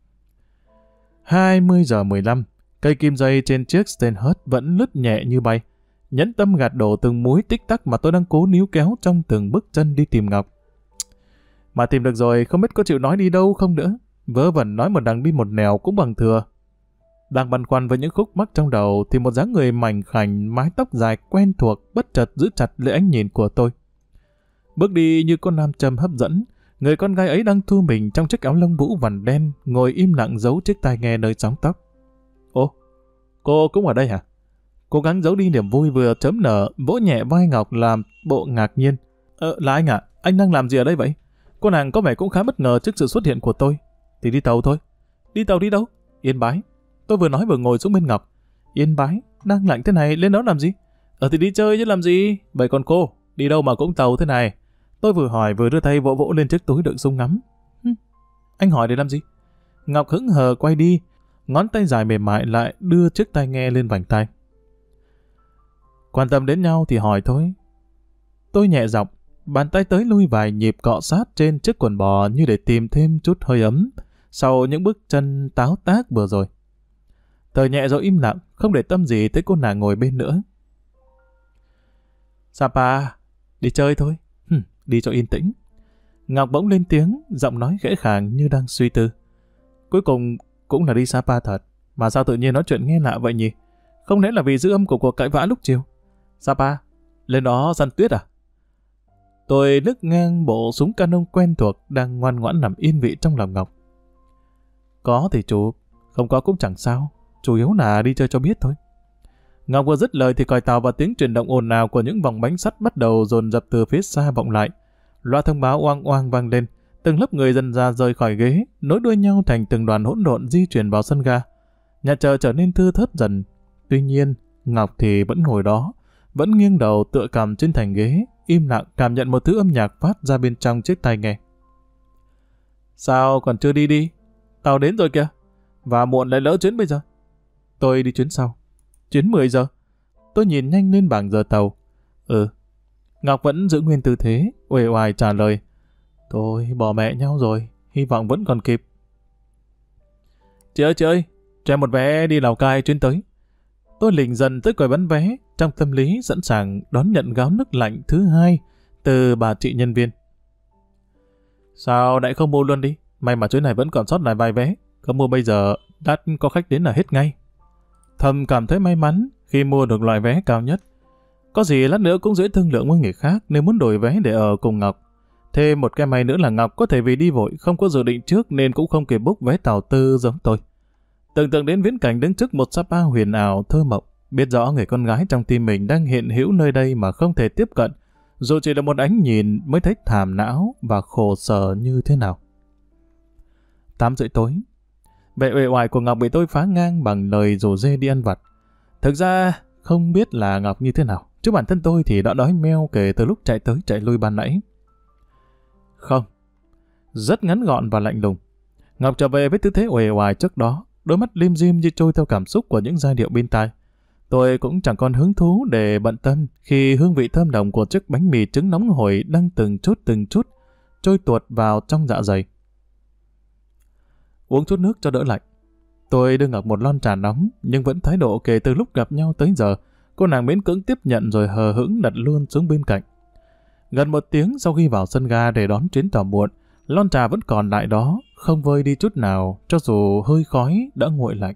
20 giờ 15, cây kim dây trên chiếc Stenhurst vẫn lướt nhẹ như bay. Nhẫn tâm gạt đổ từng múi tích tắc mà tôi đang cố níu kéo trong từng bước chân đi tìm Ngọc. Mà tìm được rồi, không biết có chịu nói đi đâu không nữa. Vớ vẩn nói một đằng đi một nẻo cũng bằng thừa. Đang băn khoăn với những khúc mắc trong đầu thì một dáng người mảnh khảnh, mái tóc dài quen thuộc bất chợt giữ chặt lấy ánh nhìn của tôi. Bước đi như con nam châm hấp dẫn, người con gái ấy đang thu mình trong chiếc áo lông vũ vằn đen, ngồi im lặng giấu chiếc tai nghe nơi sóng tóc. Ồ, cô cũng ở đây hả? Cố gắng giấu đi niềm vui vừa chớm nở, vỗ nhẹ vai Ngọc làm bộ ngạc nhiên. Là anh ạ, anh đang làm gì ở đây vậy? Cô nàng có vẻ cũng khá bất ngờ trước sự xuất hiện của tôi. Thì đi tàu thôi. Đi tàu đi đâu? Yên Bái. Tôi vừa nói vừa ngồi xuống bên Ngọc. Yên bái, đang lạnh thế này, lên đó làm gì? Thì đi chơi chứ làm gì? Vậy còn cô, đi đâu mà cũng tàu thế này? Tôi vừa hỏi vừa đưa tay vỗ vỗ lên chiếc túi đựng súng ngắm. Anh hỏi để làm gì? Ngọc hững hờ quay đi, ngón tay dài mềm mại lại đưa chiếc tai nghe lên vành tai. Quan tâm đến nhau thì hỏi thôi. Tôi nhẹ giọng, bàn tay tới lui vài nhịp cọ sát trên chiếc quần bò như để tìm thêm chút hơi ấm sau những bước chân táo tác vừa rồi. Thời nhẹ rồi im lặng, không để tâm gì tới cô nàng ngồi bên nữa. Sapa, đi chơi thôi. Đi cho yên tĩnh. Ngọc bỗng lên tiếng, giọng nói khẽ khàng như đang suy tư. Cuối cùng cũng là đi Sapa thật, mà sao tự nhiên nói chuyện nghe lạ vậy nhỉ? Không lẽ là vì dư âm của cuộc cãi vã lúc chiều? Sapa, lên đó săn tuyết à? Tôi lướt ngang bộ súng canon quen thuộc đang ngoan ngoãn nằm yên vị trong lòng Ngọc. Có thì chụp, không có cũng chẳng sao, chủ yếu là đi chơi cho biết thôi. Ngọc vừa dứt lời thì còi tàu và tiếng chuyển động ồn ào của những vòng bánh sắt bắt đầu dồn dập từ phía xa vọng lại. Loa thông báo oang oang vang lên, từng lớp người dần ra rời khỏi ghế, nối đuôi nhau thành từng đoàn hỗn độn di chuyển vào sân ga. Nhà chờ trở nên thưa thớt dần. Tuy nhiên, Ngọc thì vẫn ngồi đó, vẫn nghiêng đầu tựa cằm trên thành ghế, im lặng cảm nhận một thứ âm nhạc phát ra bên trong chiếc tai nghe. Sao còn chưa đi đi? Tàu đến rồi kìa. Và muộn lại lỡ chuyến bây giờ. Tôi đi chuyến sau. Chuyến 10 giờ. Tôi nhìn nhanh lên bảng giờ tàu. Ngọc vẫn giữ nguyên tư thế, uể oải trả lời. Thôi bỏ mẹ nhau rồi, hy vọng vẫn còn kịp. Chị ơi, cho em một vé đi Lào Cai chuyến tới. Tôi lỉnh dần tới quầy bán vé, trong tâm lý sẵn sàng đón nhận gáo nước lạnh thứ hai từ bà chị nhân viên. Sao lại không mua luôn đi? May mà chuyến này vẫn còn sót lại vài vé. Không mua bây giờ, đắt có khách đến là hết ngay. Thầm cảm thấy may mắn khi mua được loại vé cao nhất. Có gì lát nữa cũng dễ thương lượng với người khác nếu muốn đổi vé để ở cùng Ngọc. Thêm một cái may nữa là Ngọc có thể vì đi vội không có dự định trước nên cũng không kịp book vé tàu tư giống tôi. Tưởng tượng đến viễn cảnh đứng trước một Sapa huyền ảo thơ mộng, biết rõ người con gái trong tim mình đang hiện hữu nơi đây mà không thể tiếp cận, dù chỉ là một ánh nhìn mới thấy thảm não và khổ sở như thế nào. 8 rưỡi tối, vẻ uể oải của Ngọc bị tôi phá ngang bằng lời rủ rê đi ăn vặt. Thực ra không biết là Ngọc như thế nào, chứ bản thân tôi thì đã đói meo kể từ lúc chạy tới chạy lui ban nãy. Không, rất ngắn gọn và lạnh lùng. Ngọc trở về với tư thế uể oải trước đó, đôi mắt lim dim như trôi theo cảm xúc của những giai điệu bên tai. Tôi cũng chẳng còn hứng thú để bận tâm khi hương vị thơm nồng của chiếc bánh mì trứng nóng hổi đang từng chút trôi tuột vào trong dạ dày. Uống chút nước cho đỡ lạnh. Tôi đưa Ngọc một lon trà nóng, nhưng vẫn thái độ kể từ lúc gặp nhau tới giờ, cô nàng miễn cưỡng tiếp nhận rồi hờ hững đặt luôn xuống bên cạnh. Gần 1 tiếng sau khi vào sân ga để đón chuyến tàu muộn, lon trà vẫn còn lại đó, không vơi đi chút nào, cho dù hơi khói đã nguội lạnh.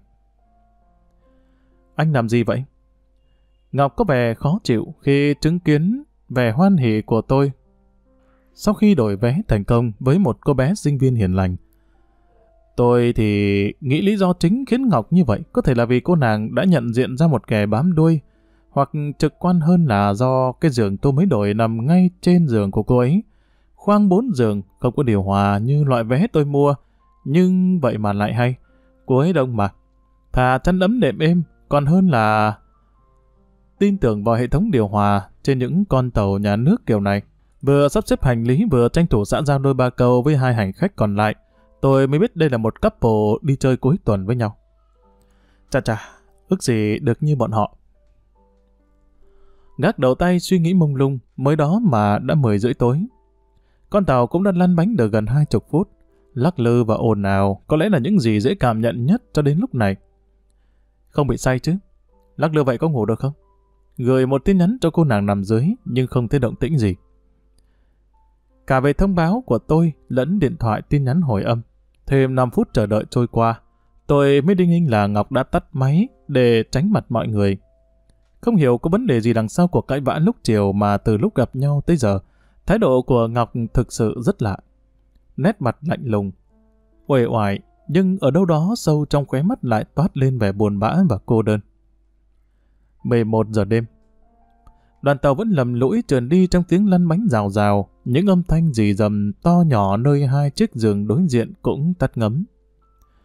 Anh làm gì vậy? Ngọc có vẻ khó chịu khi chứng kiến vẻ hoan hỉ của tôi sau khi đổi vé thành công với một cô bé sinh viên hiền lành. Tôi thì nghĩ lý do chính khiến Ngọc như vậy có thể là vì cô nàng đã nhận diện ra một kẻ bám đuôi, hoặc trực quan hơn là do cái giường tôi mới đổi nằm ngay trên giường của cô ấy. Khoang 4 giường, không có điều hòa như loại vé tôi mua, nhưng vậy mà lại hay. Cô ấy đông mà. Thà chăn ấm đệm êm, còn hơn là tin tưởng vào hệ thống điều hòa trên những con tàu nhà nước kiểu này. Vừa sắp xếp hành lý vừa tranh thủ xã giao đôi ba câu với 2 hành khách còn lại, tôi mới biết đây là một couple đi chơi cuối tuần với nhau. Chà, ước gì được như bọn họ. Gác đầu tay suy nghĩ mông lung, mới đó mà đã 10 rưỡi tối. Con tàu cũng đã lăn bánh được gần 20 phút, lắc lư và ồn ào, có lẽ là những gì dễ cảm nhận nhất cho đến lúc này. Không bị say chứ? Lắc lư vậy có ngủ được không? Gửi một tin nhắn cho cô nàng nằm dưới, nhưng không thấy động tĩnh gì. Cả về thông báo của tôi lẫn điện thoại tin nhắn hồi âm. Thêm 5 phút chờ đợi trôi qua, tôi mới đinh ninh là Ngọc đã tắt máy để tránh mặt mọi người. Không hiểu có vấn đề gì đằng sau cuộc cãi vã lúc chiều mà từ lúc gặp nhau tới giờ, thái độ của Ngọc thực sự rất lạ. Nét mặt lạnh lùng, uể oải, nhưng ở đâu đó sâu trong khóe mắt lại toát lên vẻ buồn bã và cô đơn. 11 giờ đêm. Đoàn tàu vẫn lầm lũi trườn đi trong tiếng lăn bánh rào rào, những âm thanh rì rầm to nhỏ nơi 2 chiếc giường đối diện cũng tắt ngấm.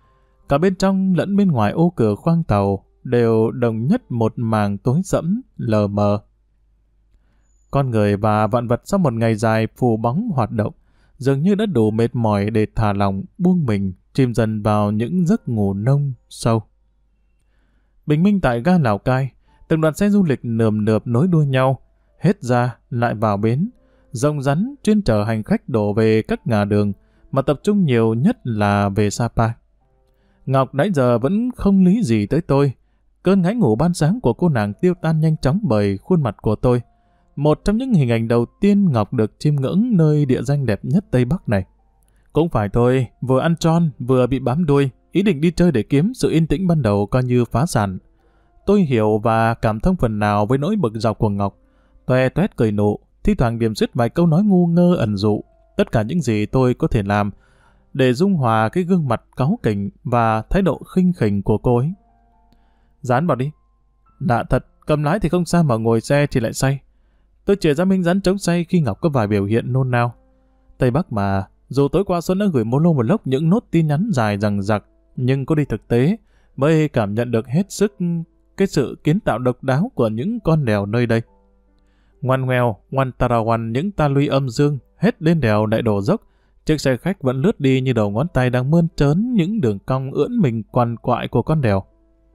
Cả bên trong lẫn bên ngoài ô cửa khoang tàu đều đồng nhất một màng tối sẫm, lờ mờ. Con người và vạn vật sau một ngày dài phủ bóng hoạt động, dường như đã đủ mệt mỏi để thả lỏng, buông mình, chìm dần vào những giấc ngủ nông, sâu. Bình minh tại ga Lào Cai, từng đoàn xe du lịch nườm nượp nối đuôi nhau, hết ra lại vào bến, rồng rắn chuyên chở hành khách đổ về các ngả đường, mà tập trung nhiều nhất là về Sapa. Ngọc nãy giờ vẫn không lý gì tới tôi. Cơn ngáy ngủ ban sáng của cô nàng tiêu tan nhanh chóng bởi khuôn mặt của tôi. Một trong những hình ảnh đầu tiên Ngọc được chiêm ngưỡng nơi địa danh đẹp nhất Tây Bắc này. Cũng phải thôi, vừa ăn tròn, vừa bị bám đuôi, ý định đi chơi để kiếm sự yên tĩnh ban đầu coi như phá sản. Tôi hiểu và cảm thông phần nào với nỗi bực dọc của Ngọc. Toe toét cười nụ, thi thoảng điểm xuyết vài câu nói ngu ngơ ẩn dụ. Tất cả những gì tôi có thể làm để dung hòa cái gương mặt cáu kỉnh và thái độ khinh khỉnh của cô ấy. Dán vào đi. Lạ thật, cầm lái thì không sao mà ngồi xe thì lại say. Tôi chìa ra minh rắn chống say khi Ngọc có vài biểu hiện nôn nao. Tây Bắc mà, dù tối qua Xuân đã gửi một lốc những nốt tin nhắn dài dằng dặc, nhưng có đi thực tế mới cảm nhận được hết sức cái sự kiến tạo độc đáo của những con đèo nơi đây. Ngoằn ngoèo, ngoằn tarawan những ta luy âm dương, hết lên đèo lại đổ dốc, chiếc xe khách vẫn lướt đi như đầu ngón tay đang mơn trớn những đường cong ưỡn mình quằn quại của con đèo.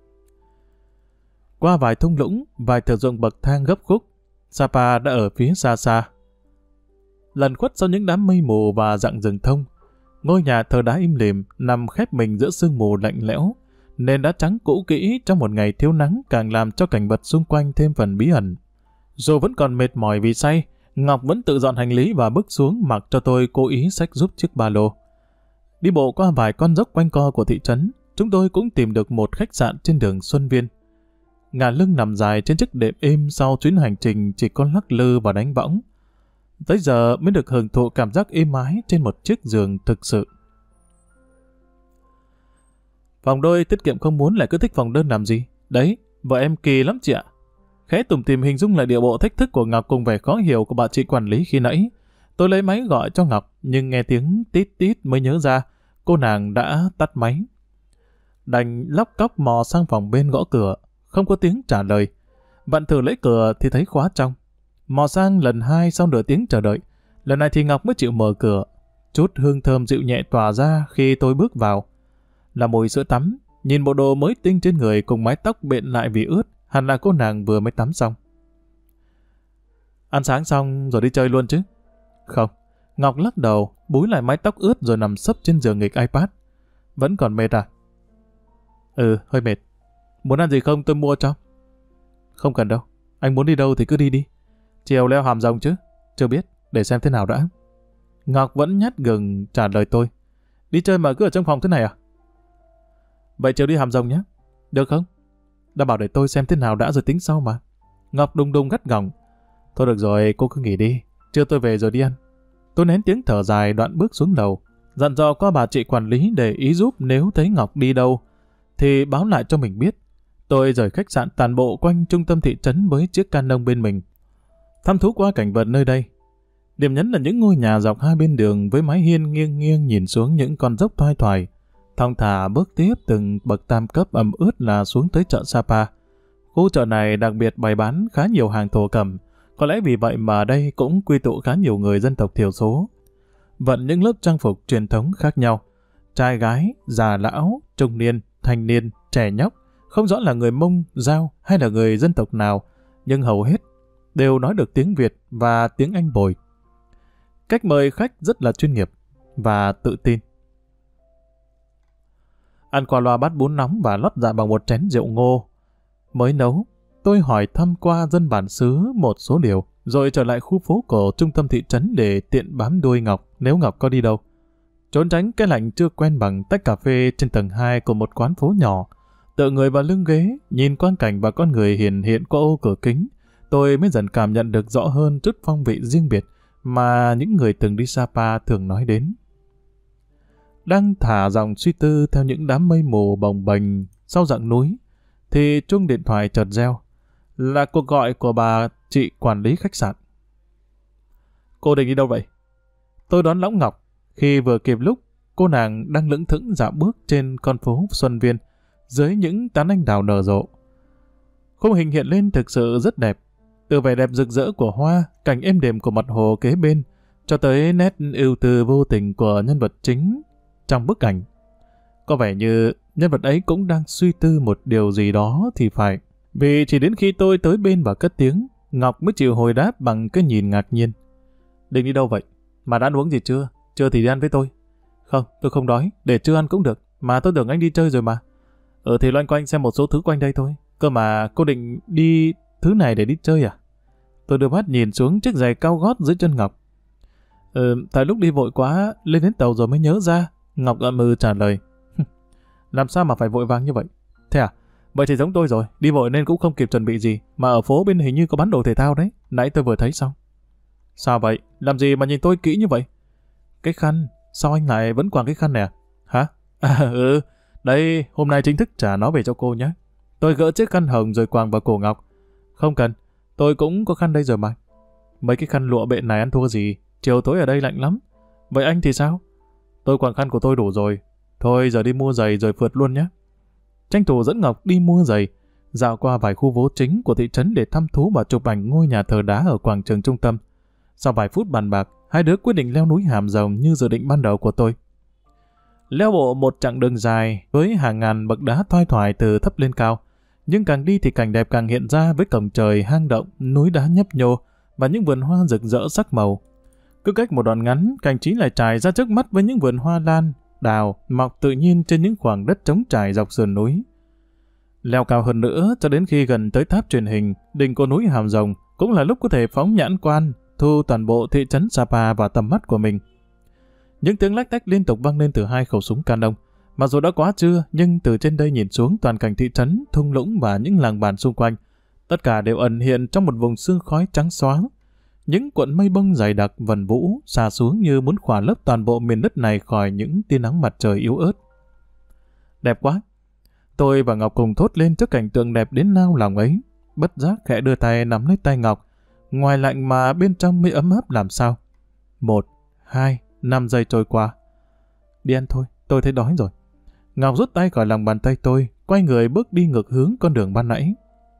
Qua vài thung lũng, vài thửa ruộng bậc thang gấp khúc, Sapa đã ở phía xa xa. Lần khuất sau những đám mây mù và rặng rừng thông, ngôi nhà thờ đá im lìm nằm khép mình giữa sương mù lạnh lẽo, nền đá trắng cũ kỹ trong một ngày thiếu nắng càng làm cho cảnh vật xung quanh thêm phần bí ẩn. Dù vẫn còn mệt mỏi vì say, Ngọc vẫn tự dọn hành lý và bước xuống mặc cho tôi cố ý xách giúp chiếc ba lô. Đi bộ qua vài con dốc quanh co của thị trấn, chúng tôi cũng tìm được một khách sạn trên đường Xuân Viên. Ngả lưng nằm dài trên chiếc đệm êm sau chuyến hành trình chỉ có lắc lư và đánh võng. Tới giờ mới được hưởng thụ cảm giác êm ái trên một chiếc giường thực sự. Phòng đôi tiết kiệm không muốn lại cứ thích phòng đơn làm gì? Đấy, vợ em kỳ lắm chị ạ. Khẽ tủm tỉm hình dung lại điệu bộ thách thức của Ngọc cùng vẻ khó hiểu của bà chị quản lý khi nãy. Tôi lấy máy gọi cho Ngọc, nhưng nghe tiếng tít tít mới nhớ ra cô nàng đã tắt máy. Đành lóc cóc mò sang phòng bên gõ cửa, không có tiếng trả lời. Vặn thử lấy cửa thì thấy khóa trong. Mò sang lần 2 sau nửa tiếng chờ đợi. Lần này thì Ngọc mới chịu mở cửa. Chút hương thơm dịu nhẹ tỏa ra khi tôi bước vào. Là mùi sữa tắm, nhìn bộ đồ mới tinh trên người cùng mái tóc bện lại vì ướt, hẳn là cô nàng vừa mới tắm xong. Ăn sáng xong rồi đi chơi luôn chứ? Không. Ngọc lắc đầu, búi lại mái tóc ướt rồi nằm sấp trên giường nghịch iPad. Vẫn còn mệt à? Ừ, hơi mệt. Muốn ăn gì không tôi mua cho. Không cần đâu. Anh muốn đi đâu thì cứ đi đi. Chiều leo Hàm Rồng chứ? Chưa biết, để xem thế nào đã. Ngọc vẫn nhát gừng trả lời tôi. Đi chơi mà cứ ở trong phòng thế này à? Vậy chiều đi Hàm Rồng nhé. Được không? Đã bảo để tôi xem thế nào đã rồi tính sau mà. Ngọc đùng đùng gắt gỏng. Thôi được rồi, cô cứ nghỉ đi. Trưa tôi về rồi đi ăn. Tôi nén tiếng thở dài đoạn bước xuống lầu, dặn dò qua bà chị quản lý để ý giúp nếu thấy Ngọc đi đâu thì báo lại cho mình biết. Tôi rời khách sạn tàn bộ quanh trung tâm thị trấn với chiếc Canon bên mình. Thăm thú qua cảnh vật nơi đây. Điểm nhấn là những ngôi nhà dọc hai bên đường với mái hiên nghiêng nghiêng nhìn xuống những con dốc thoai thoải. Thong thả bước tiếp từng bậc tam cấp ẩm ướt là xuống tới chợ Sapa. Khu chợ này đặc biệt bày bán khá nhiều hàng thổ cẩm. Có lẽ vì vậy mà đây cũng quy tụ khá nhiều người dân tộc thiểu số. Vận những lớp trang phục truyền thống khác nhau. Trai gái, già lão, trung niên, thanh niên, trẻ nhóc. Không rõ là người Mông, Dao hay là người dân tộc nào, nhưng hầu hết đều nói được tiếng Việt và tiếng Anh bồi. Cách mời khách rất là chuyên nghiệp và tự tin. Ăn qua loa bát bún nóng và lót dạ bằng một chén rượu ngô mới nấu. Tôi hỏi thăm qua dân bản xứ một số điều, rồi trở lại khu phố cổ trung tâm thị trấn để tiện bám đuôi Ngọc nếu Ngọc có đi đâu. Trốn tránh cái lạnh chưa quen bằng tách cà phê trên tầng 2 của một quán phố nhỏ. Tựa người vào lưng ghế, nhìn quang cảnh và con người hiển hiện qua ô cửa kính, tôi mới dần cảm nhận được rõ hơn chút phong vị riêng biệt mà những người từng đi Sapa thường nói đến. Đang thả dòng suy tư theo những đám mây mù bồng bềnh sau dặng núi, thì chuông điện thoại chợt reo. Là cuộc gọi của bà chị quản lý khách sạn. Cô định đi đâu vậy? Tôi đón Lõng Ngọc khi vừa kịp lúc cô nàng đang lững thững dạo bước trên con phố Xuân Viên, dưới những tán anh đào nở rộ. Khung hình hiện lên thực sự rất đẹp, từ vẻ đẹp rực rỡ của hoa, cảnh êm đềm của mặt hồ kế bên, cho tới nét ưu tư vô tình của nhân vật chính trong bức ảnh. Có vẻ như nhân vật ấy cũng đang suy tư một điều gì đó thì phải. Vì chỉ đến khi tôi tới bên và cất tiếng, Ngọc mới chịu hồi đáp bằng cái nhìn ngạc nhiên. Định đi đâu vậy? Mà đã ăn uống gì chưa? Chưa thì đi ăn với tôi. Không, tôi không đói, để chưa ăn cũng được. Mà tôi tưởng anh đi chơi rồi mà. Thì loanh quanh xem một số thứ quanh đây thôi. Cơ mà cô định đi thứ này để đi chơi à? Tôi đưa mắt nhìn xuống chiếc giày cao gót dưới chân Ngọc. Tại lúc đi vội quá, lên đến tàu rồi mới nhớ ra. Ngọc ậm ừ trả lời. Làm sao mà phải vội vàng như vậy? Thế à? Vậy thì giống tôi rồi, đi vội nên cũng không kịp chuẩn bị gì. Mà ở phố bên hình như có bán đồ thể thao đấy. Nãy tôi vừa thấy xong. Sao vậy? Làm gì mà nhìn tôi kỹ như vậy? Cái khăn, sao anh lại vẫn quàng cái khăn này à? Hả? Đây, hôm nay chính thức trả nó về cho cô nhé. Tôi gỡ chiếc khăn hồng rồi quàng vào cổ Ngọc. Không cần, tôi cũng có khăn đây rồi mà. Mấy cái khăn lụa bện này ăn thua gì, chiều tối ở đây lạnh lắm. Vậy anh thì sao? Tôi quàng khăn của tôi đủ rồi. Thôi giờ đi mua giày rồi phượt luôn nhé. Tranh thủ dẫn Ngọc đi mua giày, dạo qua vài khu phố chính của thị trấn để thăm thú và chụp ảnh ngôi nhà thờ đá ở quảng trường trung tâm. Sau vài phút bàn bạc, hai đứa quyết định leo núi Hàm Rồng như dự định ban đầu của tôi. Leo bộ một chặng đường dài với hàng ngàn bậc đá thoai thoải từ thấp lên cao, nhưng càng đi thì cảnh đẹp càng hiện ra với cổng trời hang động, núi đá nhấp nhô và những vườn hoa rực rỡ sắc màu. Cứ cách một đoạn ngắn, cảnh trí lại trải ra trước mắt với những vườn hoa lan, đào mọc tự nhiên trên những khoảng đất trống trải dọc sườn núi. Leo cao hơn nữa cho đến khi gần tới tháp truyền hình, đỉnh của núi Hàm Rồng cũng là lúc có thể phóng nhãn quan, thu toàn bộ thị trấn Sapa vào tầm mắt của mình. Những tiếng lách tách liên tục vang lên từ hai khẩu súng canon. Mặc dù đã quá trưa, nhưng từ trên đây nhìn xuống toàn cảnh thị trấn, thung lũng và những làng bản xung quanh, tất cả đều ẩn hiện trong một vùng sương khói trắng xóa. Những cuộn mây bông dày đặc vần vũ xà xuống như muốn khỏa lấp toàn bộ miền đất này khỏi những tia nắng mặt trời yếu ớt. Đẹp quá! Tôi và Ngọc cùng thốt lên trước cảnh tượng đẹp đến nao lòng ấy. Bất giác khẽ đưa tay nắm lấy tay Ngọc. Ngoài lạnh mà bên trong mới ấm áp làm sao. 1, 2, 5 giây trôi qua. Đi ăn thôi, tôi thấy đói rồi. Ngọc rút tay khỏi lòng bàn tay tôi, quay người bước đi ngược hướng con đường ban nãy.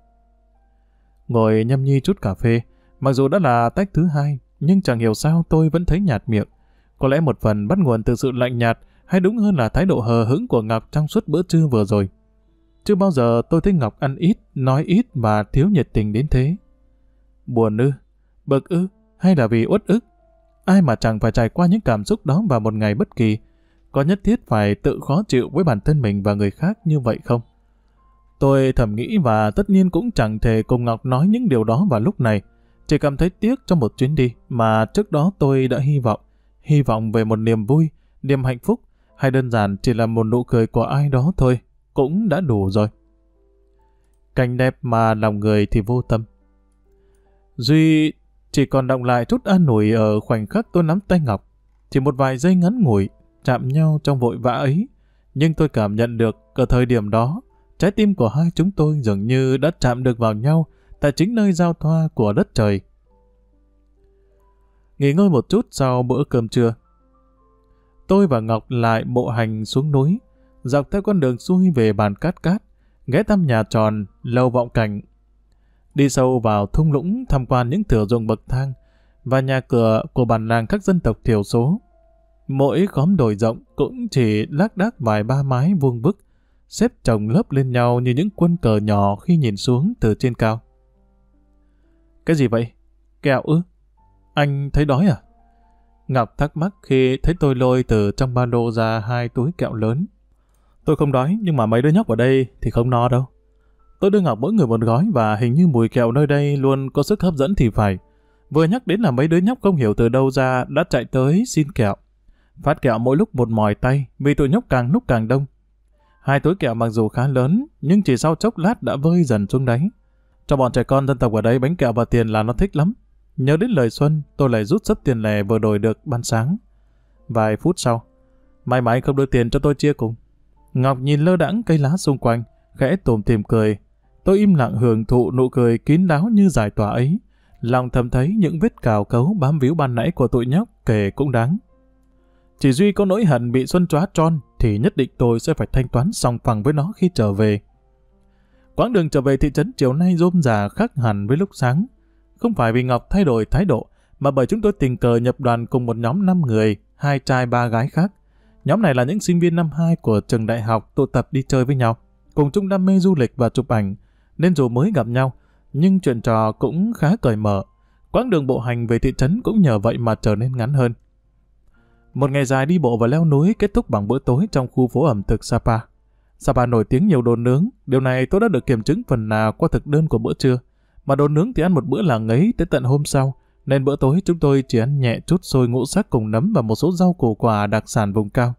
Ngồi nhâm nhi chút cà phê, mặc dù đã là tách thứ hai, nhưng chẳng hiểu sao tôi vẫn thấy nhạt miệng. Có lẽ một phần bắt nguồn từ sự lạnh nhạt, hay đúng hơn là thái độ hờ hững của Ngọc trong suốt bữa trưa vừa rồi. Chưa bao giờ tôi thấy Ngọc ăn ít, nói ít và thiếu nhiệt tình đến thế. Buồn ư, bực ư, hay là vì uất ức? Ai mà chẳng phải trải qua những cảm xúc đó vào một ngày bất kỳ? Có nhất thiết phải tự khó chịu với bản thân mình và người khác như vậy không? Tôi thầm nghĩ và tất nhiên cũng chẳng thể cùng Ngọc nói những điều đó vào lúc này. Chỉ cảm thấy tiếc cho một chuyến đi mà trước đó tôi đã hy vọng về một niềm vui, niềm hạnh phúc, hay đơn giản chỉ là một nụ cười của ai đó thôi, cũng đã đủ rồi. Cảnh đẹp mà lòng người thì vô tâm. Duy chỉ còn đọng lại chút an ủi ở khoảnh khắc tôi nắm tay Ngọc. Chỉ một vài giây ngắn ngủi, chạm nhau trong vội vã ấy. Nhưng tôi cảm nhận được ở thời điểm đó, trái tim của hai chúng tôi dường như đã chạm được vào nhau tại chính nơi giao thoa của đất trời. Nghỉ ngơi một chút sau bữa cơm trưa, tôi và Ngọc lại bộ hành xuống núi, dọc theo con đường xuôi về bản Cát Cát, ghé thăm nhà tròn, lầu Vọng Cảnh. Đi sâu vào thung lũng tham quan những thửa ruộng bậc thang và nhà cửa của bản làng các dân tộc thiểu số. Mỗi khóm đồi rộng cũng chỉ lác đác vài ba mái vuông vức, xếp chồng lớp lên nhau như những quân cờ nhỏ khi nhìn xuống từ trên cao. Cái gì vậy? Kẹo ư? Anh thấy đói à? Ngọc thắc mắc khi thấy tôi lôi từ trong ba lô ra 2 túi kẹo lớn. Tôi không đói, nhưng mà mấy đứa nhóc ở đây thì không no đâu. Tôi đưa Ngọc mỗi người một gói và hình như mùi kẹo nơi đây luôn có sức hấp dẫn thì phải. Vừa nhắc đến là mấy đứa nhóc không hiểu từ đâu ra đã chạy tới xin kẹo. Phát kẹo mỗi lúc một mỏi tay vì tụi nhóc càng lúc càng đông. 2 túi kẹo mặc dù khá lớn nhưng chỉ sau chốc lát đã vơi dần xuống đáy. Cho bọn trẻ con dân tộc ở đây bánh kẹo và tiền là nó thích lắm. Nhớ đến lời Xuân, tôi lại rút sấp tiền lẻ vừa đổi được ban sáng. Vài phút sau, may mà anh không đưa tiền cho tôi chia cùng. Ngọc nhìn lơ đãng cây lá xung quanh, khẽ tủm tỉm cười. Tôi im lặng hưởng thụ nụ cười kín đáo như giải tỏa ấy. Lòng thầm thấy những vết cào cấu bám víu ban nãy của tụi nhóc kể cũng đáng. Chỉ duy có nỗi hận bị Xuân chóa tròn thì nhất định tôi sẽ phải thanh toán sòng phẳng với nó khi trở về. Quãng đường trở về thị trấn chiều nay rôm rả khác hẳn với lúc sáng. Không phải vì Ngọc thay đổi thái độ, mà bởi chúng tôi tình cờ nhập đoàn cùng một nhóm 5 người, 2 trai 3 gái khác. Nhóm này là những sinh viên năm 2 của trường đại học tụ tập đi chơi với nhau, cùng chung đam mê du lịch và chụp ảnh, nên dù mới gặp nhau, nhưng chuyện trò cũng khá cởi mở. Quãng đường bộ hành về thị trấn cũng nhờ vậy mà trở nên ngắn hơn. Một ngày dài đi bộ và leo núi kết thúc bằng bữa tối trong khu phố ẩm thực Sapa. Sapa nổi tiếng nhiều đồ nướng, điều này tôi đã được kiểm chứng phần nào qua thực đơn của bữa trưa. Mà đồ nướng thì ăn một bữa là ngấy tới tận hôm sau, nên bữa tối chúng tôi chỉ ăn nhẹ chút xôi ngũ sắc cùng nấm và một số rau củ quả đặc sản vùng cao.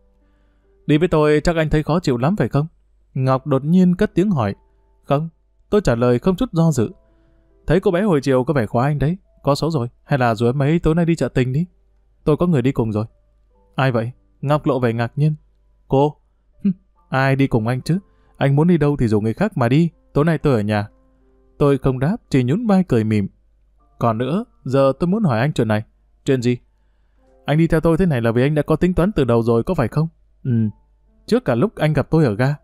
Đi với tôi chắc anh thấy khó chịu lắm phải không? Ngọc đột nhiên cất tiếng hỏi. Không, tôi trả lời không chút do dự. Thấy cô bé hồi chiều có vẻ khóa anh đấy, có số rồi, hay là rủ em ấy tối nay đi chợ tình đi. Tôi có người đi cùng rồi. Ai vậy? Ngọc lộ vẻ ngạc nhiên. Cô? Ai đi cùng anh chứ? Anh muốn đi đâu thì rủ người khác mà đi, tối nay tôi ở nhà. Tôi không đáp, chỉ nhún vai cười mỉm. Còn nữa, giờ tôi muốn hỏi anh chuyện này. Chuyện gì? Anh đi theo tôi thế này là vì anh đã có tính toán từ đầu rồi có phải không? Trước cả lúc anh gặp tôi ở ga.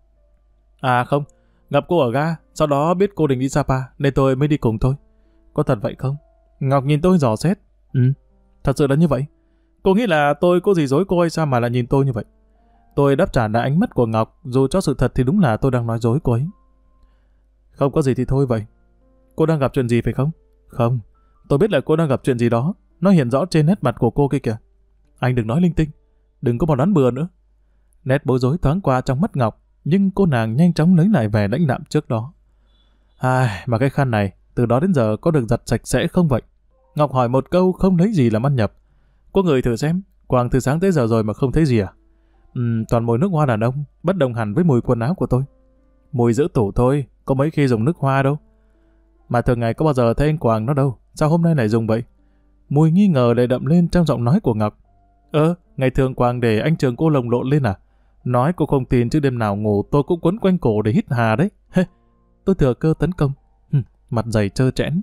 À không, gặp cô ở ga, sau đó biết cô định đi Sapa nên tôi mới đi cùng thôi. Có thật vậy không? Ngọc nhìn tôi dò xét. Thật sự là như vậy. Cô nghĩ là tôi có gì dối cô hay sao mà lại nhìn tôi như vậy? Tôi đáp trả lại ánh mắt của Ngọc, dù cho sự thật thì đúng là tôi đang nói dối cô ấy. Không có gì thì thôi vậy. Cô đang gặp chuyện gì phải không? Không, tôi biết là cô đang gặp chuyện gì đó. Nó hiện rõ trên nét mặt của cô kia kìa. Anh đừng nói linh tinh, đừng có mà đoán bừa nữa. Nét bối rối thoáng qua trong mắt Ngọc, nhưng cô nàng nhanh chóng lấy lại vẻ lãnh đạm trước đó. Mà cái khăn này, từ đó đến giờ có được giặt sạch sẽ không vậy? Ngọc hỏi một câu không lấy gì làm ăn nhập. Cô ngửi thử xem, quàng từ sáng tới giờ rồi mà không thấy gì à? Toàn mùi nước hoa đàn ông, bất đồng hẳn với mùi quần áo của tôi. Mùi giữ tủ thôi, có mấy khi dùng nước hoa đâu. Mà thường ngày có bao giờ thấy anh quàng nó đâu, sao hôm nay lại dùng vậy? Mùi nghi ngờ lại đậm lên trong giọng nói của Ngọc. Ngày thường quàng để anh Trường cô lồng lộn lên à? Nói cô không tin chứ đêm nào ngủ tôi cũng quấn quanh cổ để hít hà đấy. Tôi thừa cơ tấn công. Mặt dày trơ trẽn.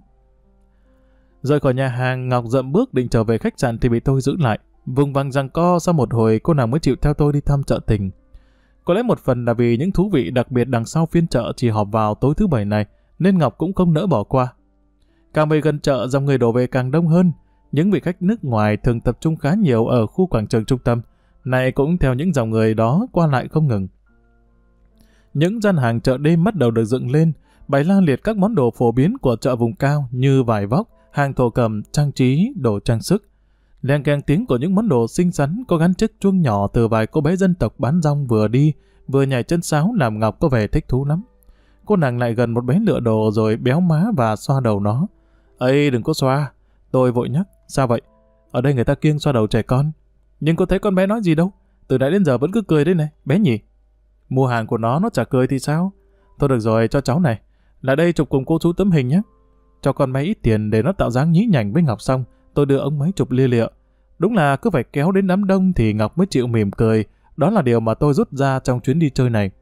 Rời khỏi nhà hàng, Ngọc dậm bước định trở về khách sạn thì bị tôi giữ lại. Vùng vằng giằng co sau một hồi cô nàng mới chịu theo tôi đi thăm chợ tình. Có lẽ một phần là vì những thú vị đặc biệt đằng sau phiên chợ chỉ họp vào tối thứ Bảy này, nên Ngọc cũng không nỡ bỏ qua. Càng về gần chợ, dòng người đổ về càng đông hơn. Những vị khách nước ngoài thường tập trung khá nhiều ở khu quảng trường trung tâm, này cũng theo những dòng người đó qua lại không ngừng. Những gian hàng chợ đêm bắt đầu được dựng lên, bày la liệt các món đồ phổ biến của chợ vùng cao như vải vóc, hàng thổ cẩm, trang trí, đồ trang sức. Leng keng tiếng của những món đồ xinh xắn có gắn chiếc chuông nhỏ từ vài cô bé dân tộc bán rong vừa đi vừa nhảy chân sáo làm Ngọc có vẻ thích thú lắm. Cô nàng lại gần một bé lựa đồ rồi béo má và xoa đầu nó. Ây, đừng có xoa. Tôi vội nhắc. Sao vậy? Ở đây người ta kiêng xoa đầu trẻ con. Nhưng có thấy con bé nói gì đâu. Từ nãy đến giờ vẫn cứ cười đấy này, bé nhỉ. Mua hàng của nó chả cười thì sao? Thôi được rồi, cho cháu này. Lại đây chụp cùng cô chú tấm hình nhé. Cho con bé ít tiền để nó tạo dáng nhí nhảnh với Ngọc xong, tôi đưa ông máy chụp lia lịa. Đúng là cứ phải kéo đến đám đông thì Ngọc mới chịu mỉm cười. Đó là điều mà tôi rút ra trong chuyến đi chơi này.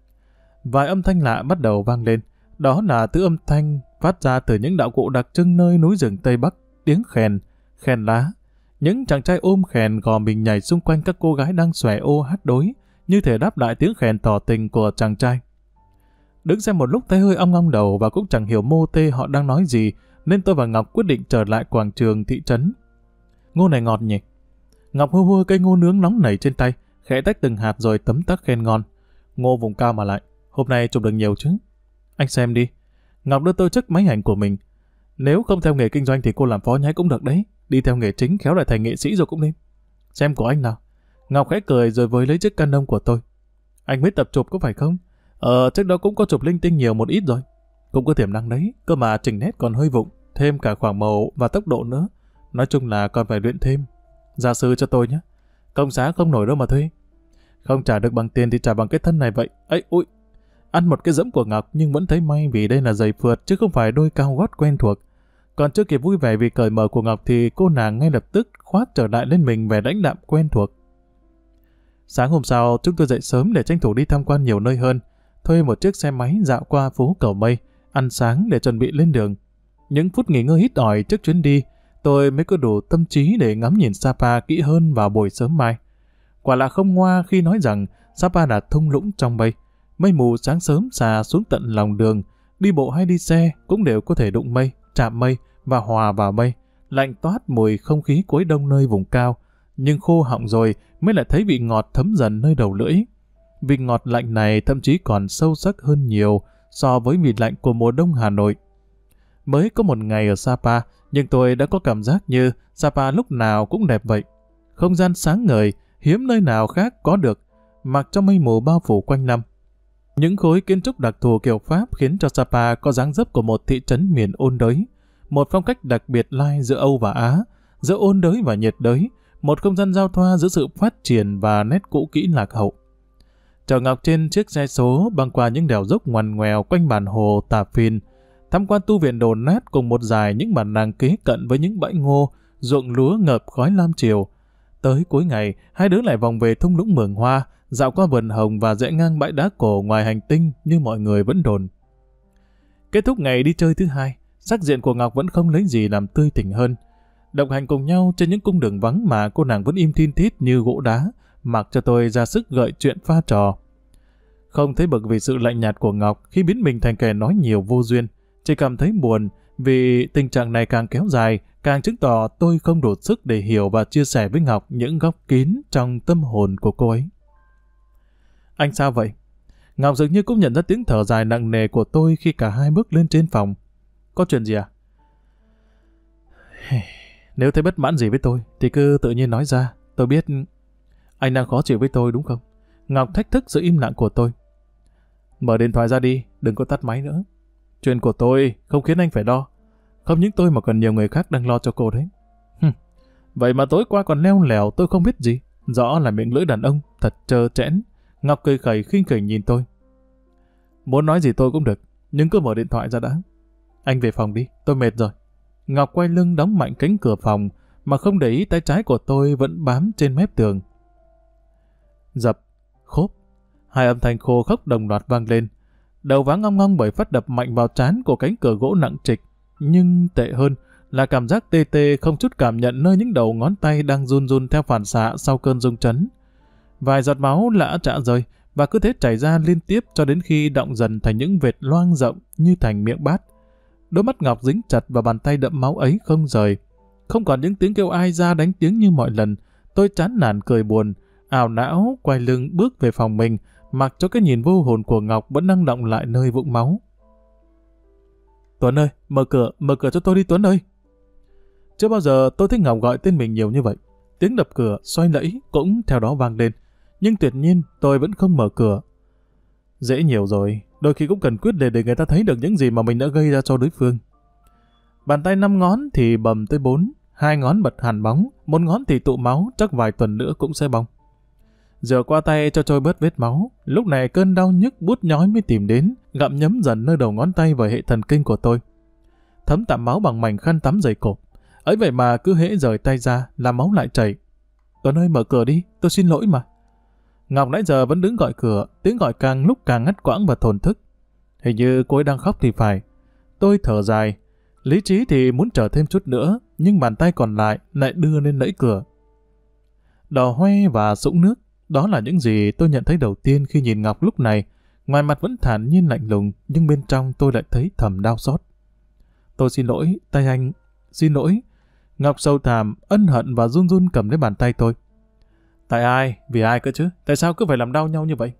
Vài âm thanh lạ bắt đầu vang lên. Đó là thứ âm thanh phát ra từ những đạo cụ đặc trưng nơi núi rừng Tây Bắc, tiếng khèn, khèn lá. Những chàng trai ôm khèn gò mình nhảy xung quanh các cô gái đang xòe ô hát đối, như thể đáp lại tiếng khèn tỏ tình của chàng trai. Đứng xem một lúc thấy hơi ong ong đầu và cũng chẳng hiểu mô tê họ đang nói gì, nên tôi và Ngọc quyết định trở lại quảng trường thị trấn. Ngô này ngọt nhỉ? Ngọc hơ hơ cây ngô nướng nóng nảy trên tay, khẽ tách từng hạt rồi tấm tắc khen ngon. Ngô vùng cao mà lại, hôm nay chụp được nhiều chứ? Anh xem đi. Ngọc đưa tôi chiếc máy ảnh của mình. Nếu không theo nghề kinh doanh thì cô làm phó nhái cũng được đấy. Đi theo nghề chính khéo lại thành nghệ sĩ rồi cũng nên. Xem của anh nào. Ngọc khẽ cười rồi với lấy chiếc Canon của tôi. Anh mới tập chụp có phải không? Trước đó cũng có chụp linh tinh nhiều một ít rồi. Cũng có tiềm năng đấy, cơ mà chỉnh nét còn hơi vụng, thêm cả khoảng màu và tốc độ nữa. Nói chung là còn phải luyện thêm. Gia sư cho tôi nhé. Công giá không nổi đâu mà thuê. Không trả được bằng tiền thì trả bằng cái thân này vậy. Ấy ui. Ăn một cái dẫm của Ngọc nhưng vẫn thấy may vì đây là giày phượt chứ không phải đôi cao gót quen thuộc. Còn chưa kịp vui vẻ vì cởi mở của Ngọc thì cô nàng ngay lập tức khoác trở lại lên mình vẻ lãnh đạm quen thuộc. Sáng hôm sau chúng tôi dậy sớm để tranh thủ đi tham quan nhiều nơi hơn, thuê một chiếc xe máy dạo qua phố Cầu Mây, ăn sáng để chuẩn bị lên đường. Những phút nghỉ ngơi hít ỏi trước chuyến đi, tôi mới có đủ tâm trí để ngắm nhìn Sapa kỹ hơn vào buổi sớm mai. Quả là không ngoa khi nói rằng Sapa là thung lũng trong mây. Mây mù sáng sớm xà xuống tận lòng đường, đi bộ hay đi xe cũng đều có thể đụng mây, chạm mây và hòa vào mây. Lạnh toát mùi không khí cuối đông nơi vùng cao, nhưng khô họng rồi mới lại thấy vị ngọt thấm dần nơi đầu lưỡi. Vị ngọt lạnh này thậm chí còn sâu sắc hơn nhiều so với vị lạnh của mùa đông Hà Nội. Mới có một ngày ở Sapa, nhưng tôi đã có cảm giác như Sapa lúc nào cũng đẹp vậy. Không gian sáng ngời, hiếm nơi nào khác có được, mặc cho mây mù bao phủ quanh năm. Những khối kiến trúc đặc thù kiểu Pháp khiến cho Sapa có dáng dấp của một thị trấn miền ôn đới. Một phong cách đặc biệt lai giữa Âu và Á, giữa ôn đới và nhiệt đới, một không gian giao thoa giữa sự phát triển và nét cũ kỹ lạc hậu. Chở Ngọc trên chiếc xe số băng qua những đèo dốc ngoằn ngoèo quanh bản hồ Tà Phìn, tham quan tu viện đổ nát cùng một dải những bản làng kế cận với những bãi ngô, ruộng lúa ngập khói lam chiều. Tới cuối ngày, hai đứa lại vòng về thung lũng Mường Hoa, dạo qua vườn hồng và rẽ ngang bãi đá cổ ngoài hành tinh như mọi người vẫn đồn. Kết thúc ngày đi chơi thứ hai, sắc diện của Ngọc vẫn không lấy gì làm tươi tỉnh hơn. Đồng hành cùng nhau trên những cung đường vắng mà cô nàng vẫn im thin thít như gỗ đá, mặc cho tôi ra sức gợi chuyện pha trò. Không thấy bực vì sự lạnh nhạt của Ngọc khi biến mình thành kẻ nói nhiều vô duyên, chỉ cảm thấy buồn vì tình trạng này càng kéo dài, càng chứng tỏ tôi không đủ sức để hiểu và chia sẻ với Ngọc những góc kín trong tâm hồn của cô ấy. Anh sao vậy? Ngọc dường như cũng nhận ra tiếng thở dài nặng nề của tôi khi cả hai bước lên trên phòng. Có chuyện gì à? Nếu thấy bất mãn gì với tôi thì cứ tự nhiên nói ra. Tôi biết anh đang khó chịu với tôi đúng không? Ngọc thách thức sự im lặng của tôi. Mở điện thoại ra đi, đừng có tắt máy nữa. Chuyện của tôi không khiến anh phải lo. Không những tôi mà còn nhiều người khác đang lo cho cô đấy. Vậy mà tối qua còn leo lẻo tôi không biết gì. Rõ là miệng lưỡi đàn ông, thật trơ trẽn. Ngọc cười khẩy khinh khỉnh nhìn tôi. Muốn nói gì tôi cũng được, nhưng cứ mở điện thoại ra đã. Anh về phòng đi, tôi mệt rồi. Ngọc quay lưng đóng mạnh cánh cửa phòng, mà không để ý tay trái của tôi vẫn bám trên mép tường. Dập, khốp, hai âm thanh khô khốc đồng loạt vang lên. Đầu váng ngong ngong bởi phát đập mạnh vào trán của cánh cửa gỗ nặng trịch. Nhưng tệ hơn là cảm giác tê tê không chút cảm nhận nơi những đầu ngón tay đang run run theo phản xạ sau cơn rung chấn. Vài giọt máu lã chã rơi và cứ thế chảy ra liên tiếp cho đến khi đọng dần thành những vệt loang rộng như thành miệng bát. Đôi mắt Ngọc dính chặt vào bàn tay đẫm máu ấy không rời. Không còn những tiếng kêu ai ra đánh tiếng như mọi lần. Tôi chán nản cười buồn, ảo não quay lưng bước về phòng mình, mặc cho cái nhìn vô hồn của Ngọc vẫn đang đọng lại nơi vũng máu. Tuấn ơi, mở cửa cho tôi đi Tuấn ơi. Chưa bao giờ tôi thấy Ngọc gọi tên mình nhiều như vậy. Tiếng đập cửa xoay lẫy cũng theo đó vang lên. Nhưng tuyệt nhiên tôi vẫn không mở cửa. Dễ nhiều rồi, đôi khi cũng cần quyết liệt để người ta thấy được những gì mà mình đã gây ra cho đối phương. Bàn tay 5 ngón thì bầm tới 4, 2 ngón bật hàn bóng, 1 ngón thì tụ máu, chắc vài tuần nữa cũng sẽ bong. Rửa qua tay cho trôi bớt vết máu, lúc này cơn đau nhức buốt nhói mới tìm đến, gặm nhấm dần nơi đầu ngón tay và hệ thần kinh của tôi. Thấm tạm máu bằng mảnh khăn tắm dày cộp. Ấy vậy mà cứ hễ rời tay ra là máu lại chảy. Tuấn ơi, mở cửa đi, tôi xin lỗi mà. Ngọc nãy giờ vẫn đứng gọi cửa, tiếng gọi càng lúc càng ngắt quãng và thổn thức. Hình như cô ấy đang khóc thì phải. Tôi thở dài, lý trí thì muốn chờ thêm chút nữa, nhưng bàn tay còn lại đưa lên lẫy cửa. Đỏ hoe và sũng nước, đó là những gì tôi nhận thấy đầu tiên khi nhìn Ngọc lúc này. Ngoài mặt vẫn thản nhiên lạnh lùng, nhưng bên trong tôi lại thấy thầm đau xót. Tôi xin lỗi, tay anh, xin lỗi. Ngọc sâu thẳm, ân hận và run run cầm lấy bàn tay tôi. Tại ai? Vì ai cơ chứ? Tại sao cứ phải làm đau nhau như vậy?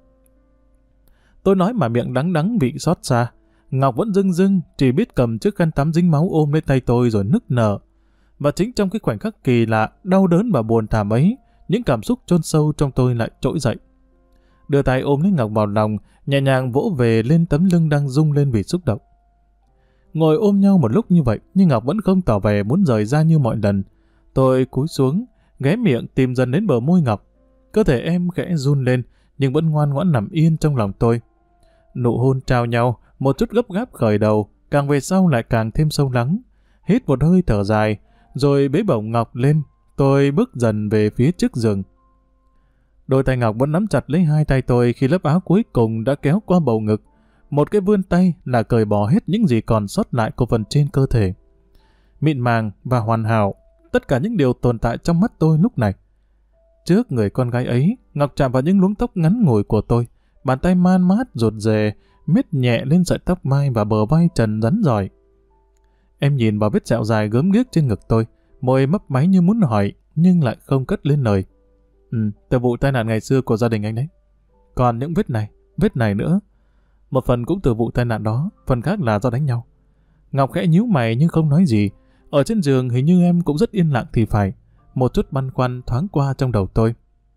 Tôi nói mà miệng đắng đắng vị xót xa. Ngọc vẫn rưng rưng, chỉ biết cầm chiếc khăn tắm dính máu ôm lấy tay tôi rồi nức nở. Và chính trong cái khoảnh khắc kỳ lạ, đau đớn và buồn thảm ấy, những cảm xúc chôn sâu trong tôi lại trỗi dậy. Đưa tay ôm lấy Ngọc vào lòng, nhẹ nhàng vỗ về lên tấm lưng đang rung lên vì xúc động. Ngồi ôm nhau một lúc như vậy, nhưng Ngọc vẫn không tỏ vẻ muốn rời ra như mọi lần. Tôi cúi xuống, ghé miệng tìm dần đến bờ môi Ngọc. Cơ thể em khẽ run lên, nhưng vẫn ngoan ngoãn nằm yên trong lòng tôi. Nụ hôn trao nhau, một chút gấp gáp khởi đầu, càng về sau lại càng thêm sâu lắng. Hít một hơi thở dài, rồi bế bổng Ngọc lên, tôi bước dần về phía trước giường. Đôi tay Ngọc vẫn nắm chặt lấy hai tay tôi khi lớp áo cuối cùng đã kéo qua bầu ngực. Một cái vươn tay là cởi bỏ hết những gì còn sót lại của phần trên cơ thể. mịn màng và hoàn hảo, tất cả những điều tồn tại trong mắt tôi lúc này. Trước người con gái ấy, Ngọc chạm vào những luống tóc ngắn ngủi của tôi, bàn tay man mát rụt rè, miết nhẹ lên sợi tóc mai và bờ vai trần rắn rỏi. Em nhìn vào vết sẹo dài gớm ghiếc trên ngực tôi, môi mấp máy như muốn hỏi, nhưng lại không cất lên lời. Từ vụ tai nạn ngày xưa của gia đình anh đấy. Còn những vết này nữa. Một phần cũng từ vụ tai nạn đó, phần khác là do đánh nhau. Ngọc khẽ nhíu mày nhưng không nói gì. Ở trên giường hình như em cũng rất yên lặng thì phải. Một chút băn khoăn thoáng qua trong đầu tôi.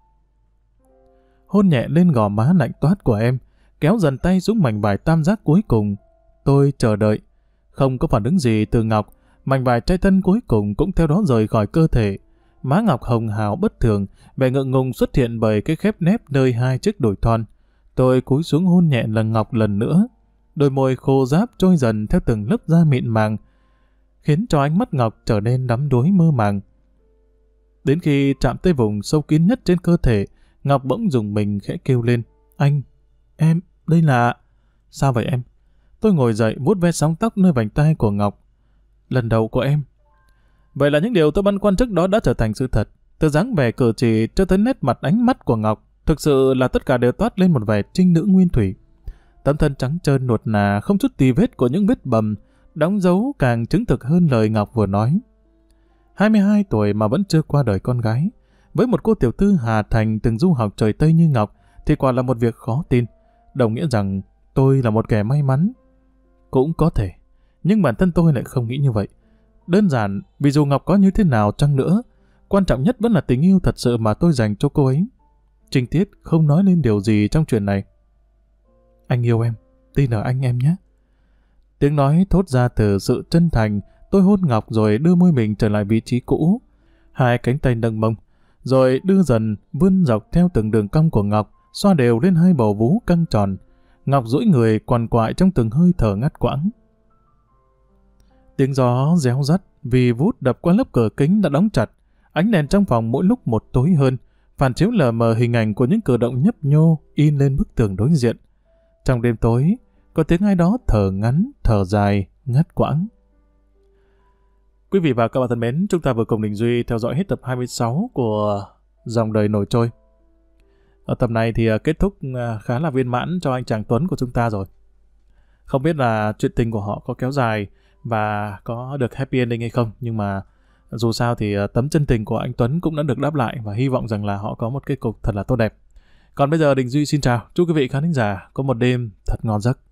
Hôn nhẹ lên gò má lạnh toát của em, kéo dần tay xuống mảnh vải tam giác cuối cùng. Tôi chờ đợi. Không có phản ứng gì từ Ngọc, mảnh vải trai thân cuối cùng cũng theo đó rời khỏi cơ thể. Má Ngọc hồng hào bất thường, vẻ ngượng ngùng xuất hiện bởi cái khép nép nơi hai chiếc đùi thon. Tôi cúi xuống hôn nhẹ lần Ngọc lần nữa. Đôi môi khô ráp trôi dần theo từng lớp da mịn màng, khiến cho ánh mắt Ngọc trở nên đắm đuối mơ màng. Đến khi chạm tới vùng sâu kín nhất trên cơ thể, Ngọc bỗng rùng mình khẽ kêu lên. Anh, em, đây là... Sao vậy em? Tôi ngồi dậy vuốt ve sóng tóc nơi vành tai của Ngọc. Lần đầu của em. Vậy là những điều tôi băn khoăn trước đó đã trở thành sự thật. Từ dáng vẻ cử chỉ cho tới nét mặt ánh mắt của Ngọc, thực sự là tất cả đều toát lên một vẻ trinh nữ nguyên thủy. Tấm thân trắng trơn nuột nà, không chút tì vết của những vết bầm, đóng dấu càng chứng thực hơn lời Ngọc vừa nói. 22 tuổi mà vẫn chưa qua đời con gái. Với một cô tiểu thư Hà Thành từng du học trời Tây như Ngọc, thì quả là một việc khó tin. Đồng nghĩa rằng tôi là một kẻ may mắn. Cũng có thể, nhưng bản thân tôi lại không nghĩ như vậy. Đơn giản vì dù Ngọc có như thế nào chăng nữa, quan trọng nhất vẫn là tình yêu thật sự mà tôi dành cho cô ấy. Trinh Tiết không nói lên điều gì trong chuyện này. Anh yêu em, tin ở anh em nhé. Tiếng nói thốt ra từ sự chân thành. Tôi hôn Ngọc rồi đưa môi mình trở lại vị trí cũ. Hai cánh tay nâng mông, rồi đưa dần vươn dọc theo từng đường cong của Ngọc, xoa đều lên hai bầu vú căng tròn. Ngọc duỗi người quằn quại trong từng hơi thở ngắt quãng. Tiếng gió réo rắt vì vút đập qua lớp cửa kính đã đóng chặt. Ánh đèn trong phòng mỗi lúc một tối hơn, phản chiếu lờ mờ hình ảnh của những cử động nhấp nhô in lên bức tường đối diện. Trong đêm tối, có tiếng ai đó thở ngắn, thở dài, ngắt quãng. Quý vị và các bạn thân mến, chúng ta vừa cùng Đình Duy theo dõi hết tập 26 của Dòng Đời Nổi Trôi. Ở tập này thì kết thúc khá là viên mãn cho anh chàng Tuấn của chúng ta rồi. Không biết là chuyện tình của họ có kéo dài và có được happy ending hay không, nhưng mà dù sao thì tấm chân tình của anh Tuấn cũng đã được đáp lại và hy vọng rằng là họ có một kết cục thật là tốt đẹp. Còn bây giờ Đình Duy xin chào, chúc quý vị khán thính giả có một đêm thật ngon giấc.